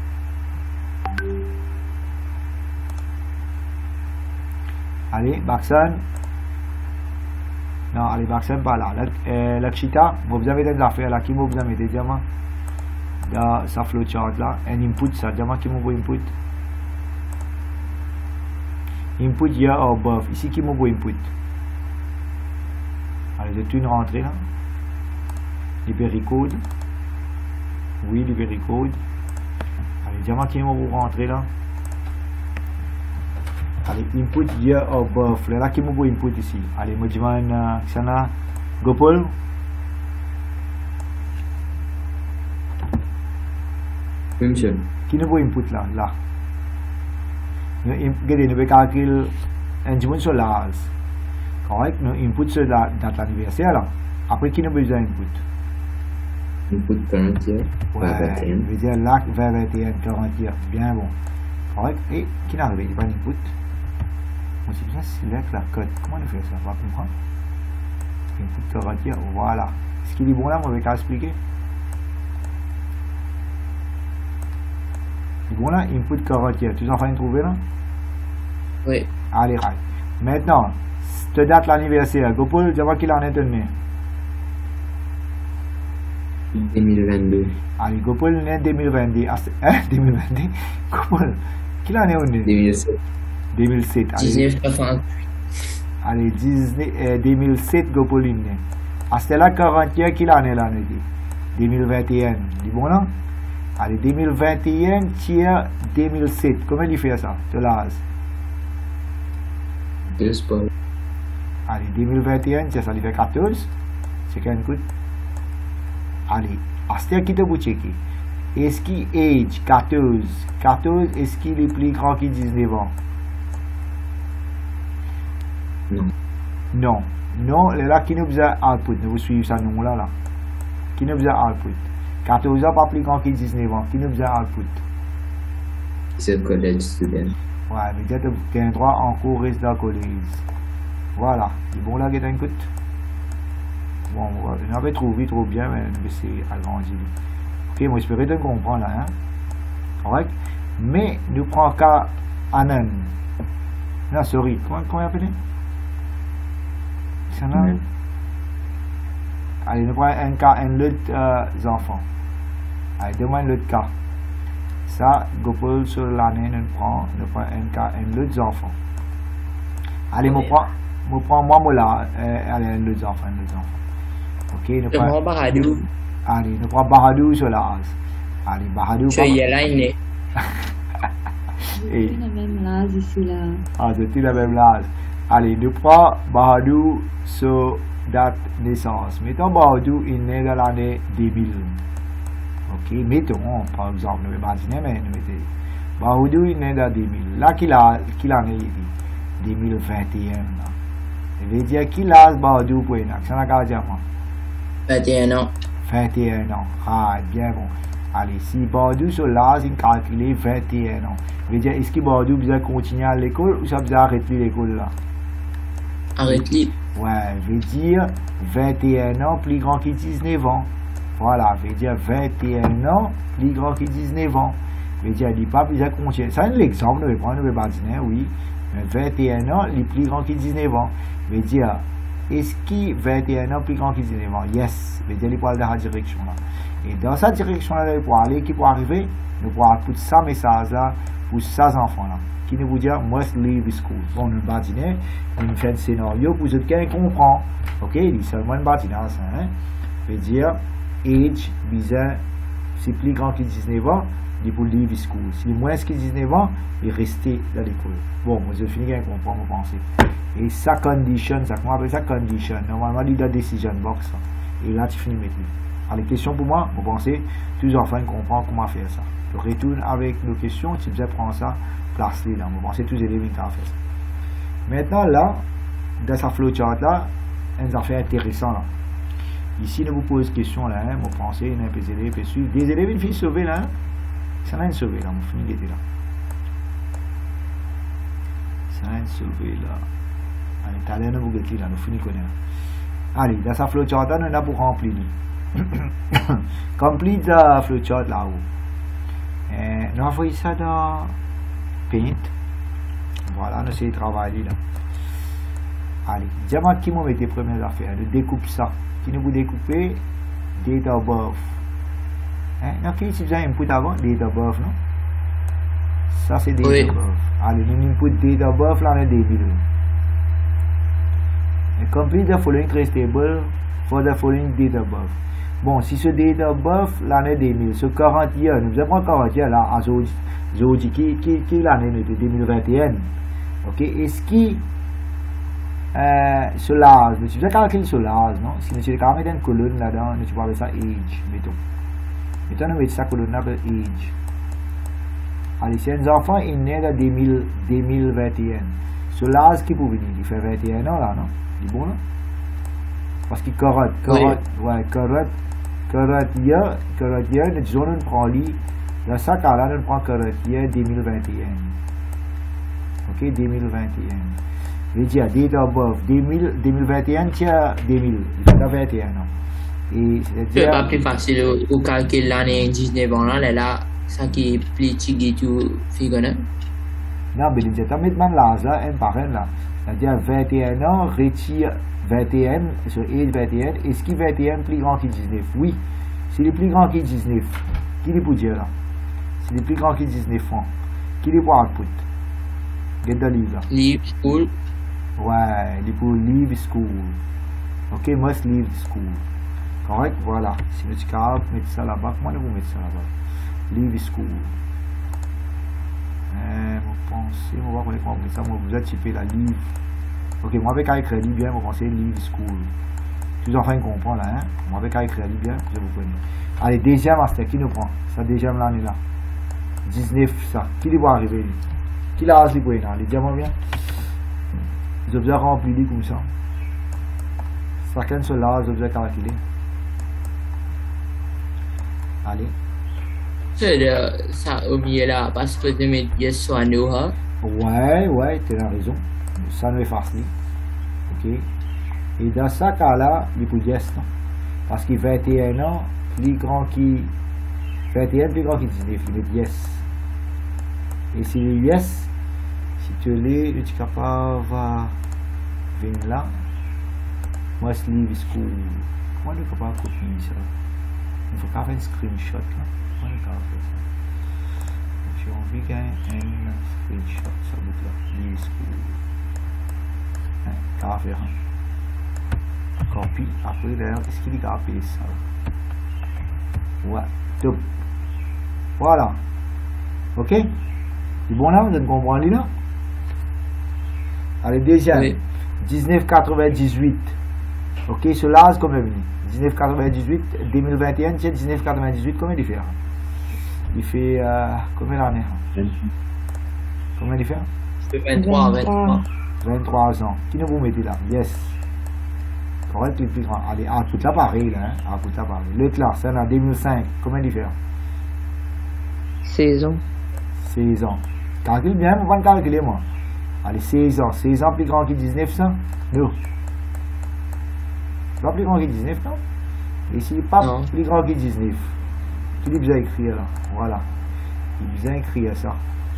Allez, Baxan. Non, allez, Baxan, pas là. Euh, Lakshita, vous avez des affaires là, qui vous besoin mettre, diamant. Dans sa flowchart là, un input, ça, diamant qui m'envoie input. Input here or above. Ici, qui m'envoie input. Allez, j'ai une rentrée là. Library code. Oui, library code. Allez, diamant qui m'envoie rentrer là. Allez, input here or above. Là, qui m'envoie input ici. Allez, moi, je vais en sana. Gopal. Oui, monsieur. Qui nous voit input là, là. Regardez, nous pouvons calculer un dimanche sur l'âge. Correct? Nous input sur la date de l'anniversaire là. Après, qui nous besoin input? Input quarante years. Ouais, veut dire là, vers vingt et un, quarante years. Bien bon. Correct? Et qui n'a arrivé? Il n'y a pas d'input. Moi, c'est bien select la code. Comment on fait ça? On va comprendre. Input quarante years, voilà. Ce qui est bon là, moi, je vais expliquer. Bon là, input quarante years. Tu es en train de trouver là? Oui. Allez, right. Maintenant, cette date l'anniversaire. Gopal, tu vois qu'il en est donné. deux mille vingt-deux. Allez, Gopal est né deux mille vingt-deux. Hein? deux mille vingt-deux? Gopal, qui en est au né? deux mille sept. deux mille sept. dix-neuf quatre-vingt-huit. Allez, deux mille sept, Gopal est né. À ce là, quarante years, qui en est là? deux mille vingt et un. Dis bon là? Allez, deux mille vingt et un tiers deux mille sept. Comment il fait ça? De l'âge. deux spots. Allez, deux mille vingt et un, tiers, ça lui fait quatorze. C'est qu'un coup. Allez, à ce qui te vous checker. Est-ce qu'il age quatorze? quatorze, est-ce qu'il est plus grand que dix-neuf ans? Non. Non. Non, là, qui nous faisait output, nous vous suivez ça, nous là, là. Qui nous faisait output. quatorze ans, pas plus grand que dix-neuf ans. Qui nous faisait output. C'est le collège student. Ouais, mais déjà, tu as un droit en cours reste dans le collège. Voilà. C'est bon là, Gaëtan, écoute. Bon, on avait trouvé trop bien, mais c'est agrandi. Ok, moi, j'espère que tu comprends là, hein. Correct? Mais, nous prenons qu'à Anan. Non, sorry. Comment, comment il appelle? C'est là? Mm. Allez, nous prenons un cas, un autre euh, enfant. Allez, demande l'autre cas. Ça, Gopal sur l'année, nous prenons, nous prenons un cas, un autre enfant. Allez, nous prenons, nous prenons moi, moi là, euh, allez, un autre enfant, un autre enfant. Ok, nous prenons Bahadou. Allez, nous prenons Bahadou sur la base. Allez, Bahadou. Tu es là, il est. C'est la même lase ici là. Ah, c'est la même lase. Allez, nous prenons Bahadou sur date de naissance. Mettons Bahadou, il est dans l'année deux mille. Ok, mettons, par exemple, nous imaginons, mais nous mettons. Bahadou, il est dans deux mille. Là, qu'il a, qu'il a né, deux mille vingt et un. Ça veut dire qu'il a Bahadou pour une action. Ça veut dire quoi? vingt et un ans. vingt et un ans. Ah, bien bon. Allez, si Bahadou sur l'âge, il calcule vingt et un ans. Ça veut dire, est-ce que Bahadou besoin continuer à l'école ou ça besoin arrêter l'école là? Arrête-le. Ouais, veut dire vingt et un ans plus grand que dix-neuf ans. Voilà, veut dire vingt et un ans plus grand que dix-neuf ans. Veut dire, il n'est pas plus à continuer. Ça, c'est l'exemple, nous prenons le bâtiment, oui. Mais vingt et un ans, il est plus grand que dix-neuf ans. Veut dire, est-ce qu'il vingt et un ans plus grand que dix-neuf ans? Yes. Veut dire, il peut aller dans cette direction-là. Et dans cette direction-là, il peut aller, qui peut arriver, nous pourrons avoir tout ça message-là pour ces enfants-là. Qui nous vous dit, must leave school. Bon, nous bâtiment, nous faisons un scénario pour ceux qui comprennent. Ok, il est seulement un bâtiment, ça, hein. Veut dire, age, bizarre, c'est plus grand que dix-neuf ans, il faut leave school. Si moins que dix-neuf ans, il reste dans l'école. Bon, moi, je finis avec comprendre, vous pensez. Et sa condition, ça, comment on appelle ça condition? Normalement, il y a la decision box. Et là, tu finis de mettre. Alors, les questions pour moi, vous pensez, tous les enfants comprennent comment faire ça. Je retourne avec nos questions, tu peux prendre ça, place-les là. Vous pensez tous les élèves qui ont fait ça. Maintenant, là, dans sa flowchart là, une affaire intéressante là. Ici, nous vous posons question là, hein, vous pensez, un peu élèves, puis suivre. Des élèves, une fille sauvée là, hein? Ça n'a rien sauvé là, vous finissez là. Ça n'a rien sauvé là. Allez, t'as l'air de vous guetter là, nous finissons là. Allez, dans sa flowchart là, nous avons pour remplir. Complete la flowchart là-haut. Nous envoyons ça dans Paint. Voilà, nous essayons de travailler là. Allez, dis-moi qui m'a mis les premières affaires. Nous découpe ça. Qui nous vous découper date of birth. Hein? Non, qui si vous avez input avant date of birth, non? Ça c'est date oui. of birth. Allez, nous input date of birth là, on est deux mille. Complete the following trace table for the following date of birth. Bon, si ce date of birth, l'année deux mille, ce quarante ans, nous avons quarante ans là, à Zoji, qui, qui, qui l'année de deux mille vingt et un. Ok, est-ce qui, euh, ce l'âge, tu veux calculer ce l'âge, non? Si nous avons mettre une colonne là-dedans, nous pouvons appeler ça age, mettons. Mettons, nous mettons ça colonne là, age. Allez, si un enfant est né de deux mille vingt et un, ce l'âge qui peut venir, il fait vingt et un ans là, non? Il est bon là? Parce qu'il carotte, carotte, oui. Ouais, carotte, carotte, il y a, carotte, il y a, nous disons, nous prenons lui, dans ce cas-là, nous prenons carotte, il y a deux mille vingt et un. Ok, deux mille vingt et un. Je dis, date of birth, deux mille vingt et un, tiens, deux mille, il fait vingt et un ans. Et c'est pas plus facile au calcul l'année dix-neuf ans là, là, ça qui est plus petit que tout, figure. Non, mais il dit, t'as mis de l'âge là, un par un là. C'est-à-dire, vingt et un ans, retire vingt et un, sur age vingt et un, est-ce qu'il vingt et un plus grand que dix-neuf? Oui. S'il est plus grand que dix-neuf, qui est pour dire là? S'il est plus grand que dix-neuf ans, qui est pour output? Get the livre là. Leave school. Ouais, il est pour leave school. Ok, must leave school. Correct? Voilà. Si vous êtes capable de mettre ça là-bas, comment vous mettez ça là-bas? Leave school. Euh, vous pensez, on va voir comment vous mettez ça, moi vous êtes typé la leave. Ok, moi avec un crédit bien, vous pensez leave school. Tous les enfants comprennent là, hein? Moi avec un crédit bien, je vous connais. Allez, deuxième master, qui nous prend? Ça deuxième l'année là. dix-neuf, ça. Qui lui va arriver? Qui l'a âge lui pour là? Les diamants bien? Vous avez déjà rempli comme ça. chacun cela, vous devez calculer. Allez. C'est de ça au milieu là, parce que je me dis soit nous, hein. Ouais, ouais, tu as raison. Ça nous est facile. Ok. Et dans ce cas-là, il peut yes, non? Parce qu'il vingt et un ans, plus grand qui. vingt et un plus grand qui dix-neuf, il met yes. Et si le yes, si tu l'es, tu es capable de venir là. Moi, je lis jusqu'au. Comment on est capable de copier ça? Il faut faire un screenshot là. Comment on est capable de faire ça? J'ai envie de gagner un screenshot, ça veut dire lis jusqu'au. Hein, faire un. Copie. Après, d'ailleurs, est-ce qu'il est capable de ça? Ouais, top. Voilà. Ok? C'est bon là? Vous êtes compris là? Allez, deuxième. Oui. dix-neuf quatre-vingt-dix-huit. Ok, cela c'est combien venu? dix-neuf quatre-vingt-dix-huit, deux mille vingt et un, c'est dix-neuf quatre-vingt-dix-huit, combien il fait? Il fait euh, combien l'année? Combien il fait? Il fait vingt-trois, vingt-trois. vingt-trois ans. Qui nous vous mettez là? Yes. Correct, le plus grand. Allez, ah, tout là pareil là, hein? Ah, tout là pareil. L'autre là, c'est en deux mille cinq, combien il fait? seize ans. seize ans. Calcule bien, on va calculer moi. Allez, seize ans. seize ans plus grand que dix-neuf, ça? Non. Pas plus grand que dix-neuf, non? Ici, pas Non. plus grand que dix-neuf. Tu lui besoin d'écrire là. Voilà. Il a besoin d'écrire ça.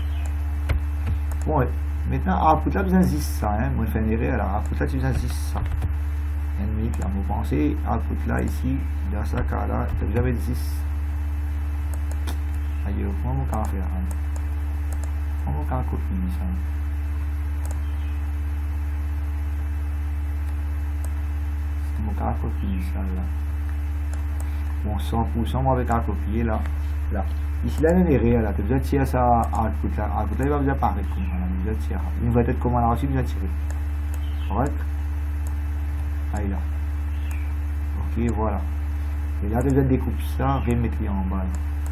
Bon, maintenant, à Output là, besoin de dix ça. Hein? Moi, je fais une erreur là. À Output là, tu besoin de dix ça. Une minute là, vous pensez, à Output là, ici, dans ce cas là, tu as besoin de dix. Aïe, comment on va faire? Comment on va copier ça? Mon cas copier ça là. Bon, cent pour cent, moi avec un copier là. Là. Ici là, il y a une erreur là. Tu as besoin de tirer ça à Output là. Output là, il va vous apparaître comme ça. Il va tirer. Une vraie tête comme on a aussi, il va tirer. Correct? Allez là. Ok, voilà. Et là, tu as besoin de découper ça, remettre en bas.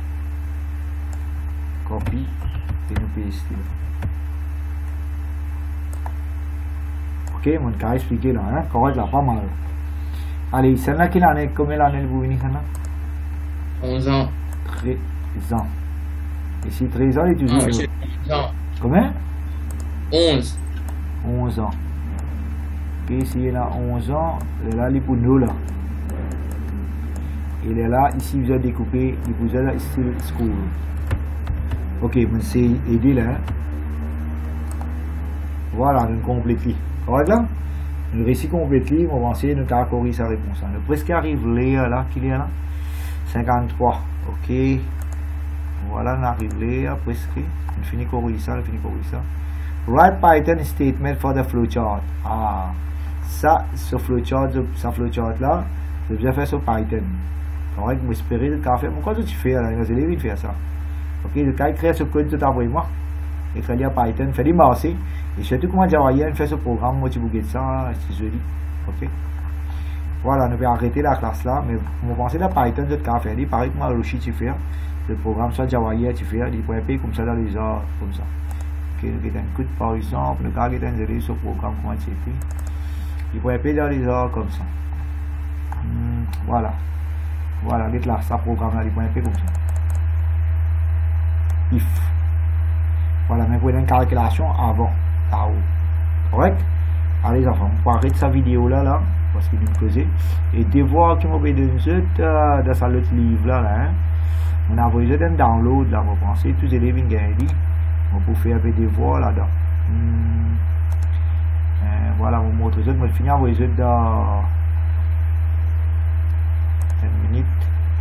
Copie et nous paster. Ok, mon cas expliqué là, hein? Correct là, pas mal. Allez, celle-là, quelle année? Combien l'année vous venez, celle-là? onze ans. treize ans. Ici, treize ans, il est toujours. Non, j'ai onze ans. Combien? onze. onze ans. Ok, ici, il a onze ans, il est là, il est pour nous, là. Il est là, ici, vous avez découpé, il vous a là, ici, school. Ok, vous c'est aider là. Hein? Voilà, nous complétons. Correct là? Nous récit complété, on va essayer de corriger sa réponse. Le presque arrive là, là, qu'il est là. cinquante-trois. Ok. Voilà, on arrive là, presque. On finit de corriger ça, on finit de corriger ça. Write Python statement for the flowchart. Ah, ça, ce flowchart, ce flowchart là, je vais faire sur Python. Correct, vous espérez le café. Pourquoi tu fais là? Les élèves, ils font ça. Ok, le cas créer ce code, tu t'envoies moi. Écrire à Python, faire des masses. Et surtout, comment Java fait ce programme, moi, tu vous guettes ça, c'est joli. Ok. Voilà, nous pouvons arrêter la classe là, mais vous pensez à Python, de cas faire, pareil comme Arushi, tu fais. Le programme, soit Java, tu fais, il peut payer comme ça dans les heures, comme ça. Ok, nous avons un code par exemple, le cas qui est un ce programme, comment tu fais. Il peut payer dans les heures comme ça. Hmm, voilà. Voilà, les classes, ça programme là, il peut payer comme ça. If. Voilà, mais pour une calculation avant. Là-haut. Correct? Allez, les enfants, on peut arrêter sa vidéo là, là, parce qu'il nous faisait. Et devoir qui m'a fait de nous euh, dans sa l'autre livre là, là, hein. On a envoyé un download là, on va penser, tous les élèves qui ont on peut faire un peu de devoirs là-dedans. Hmm. Euh, voilà, on montre les autres, on va finir envoyer dans une minute.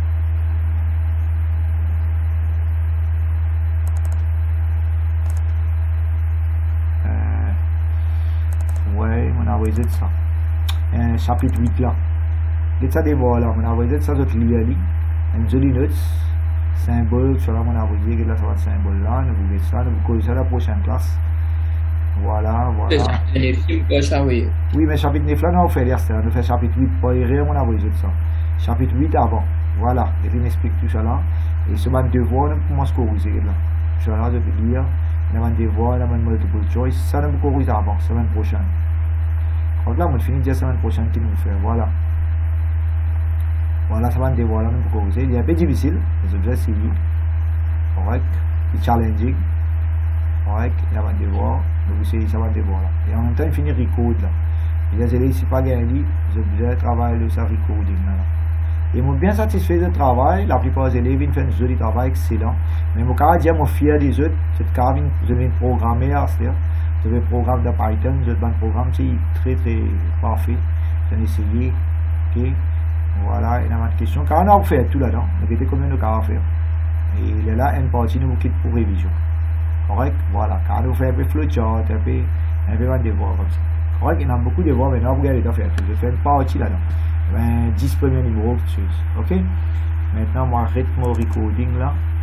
Ouais, on a envoyé ça. Un chapitre huit là. Et ça dévoile là, on a envoyé ça, d'autres liens là. Un joli note, symbole, sur là, on a envoyé, là, ça va être symbole là, nous voulons ça, nous voulons ça la prochaine classe. Voilà, voilà. Oui, mais chapitre neuf là, nous on fait l'air, nous fait chapitre huit, pas erreur, on a envoyé ça. Chapitre huit avant, voilà, et puis on explique tout ça là. Et ce man devoir, nous commençons à corriger là. Ça là, je peux lire. Nous avons des devoirs, nous avons multiple choice, ça nous corrige avant, semaine prochaine. Donc là, on finit la semaine prochaine qu'il nous fait. Voilà. Voilà, ça va nous devoir là, nous pour causer. Il est un peu difficile, les objets c'est correct, c'est challenging. Correct, il va devoir, donc c'est ça va devoir là. Et en même temps, il finit record là. Il a ici pas gagné, les objets travaillent le ça recording là. Ils m'ont bien satisfait du travail, la plupart des élèves font un joli travail excellent. Mais mon cas, je suis fier des autres, c'est cas, je vais programmer, c'est-à-dire, je vais programmer de Python, je vais un programme qui est très très parfait. J'ai essayé, ok. Voilà, il y a une question. Car on a fait tout là-dedans, donc il y a combien de cas à faire. Et il est là, une partie nous quitte pour révision. Correct, voilà. Car on fait un peu flowchart, un peu, un peu de devoirs comme ça. Correct, il y a beaucoup de devoirs, mais non, vous regardez, il faire tout. Je fais une partie là-dedans. Ben, dix premiers niveaux, ok. Maintenant, moi, arrête mon recording là.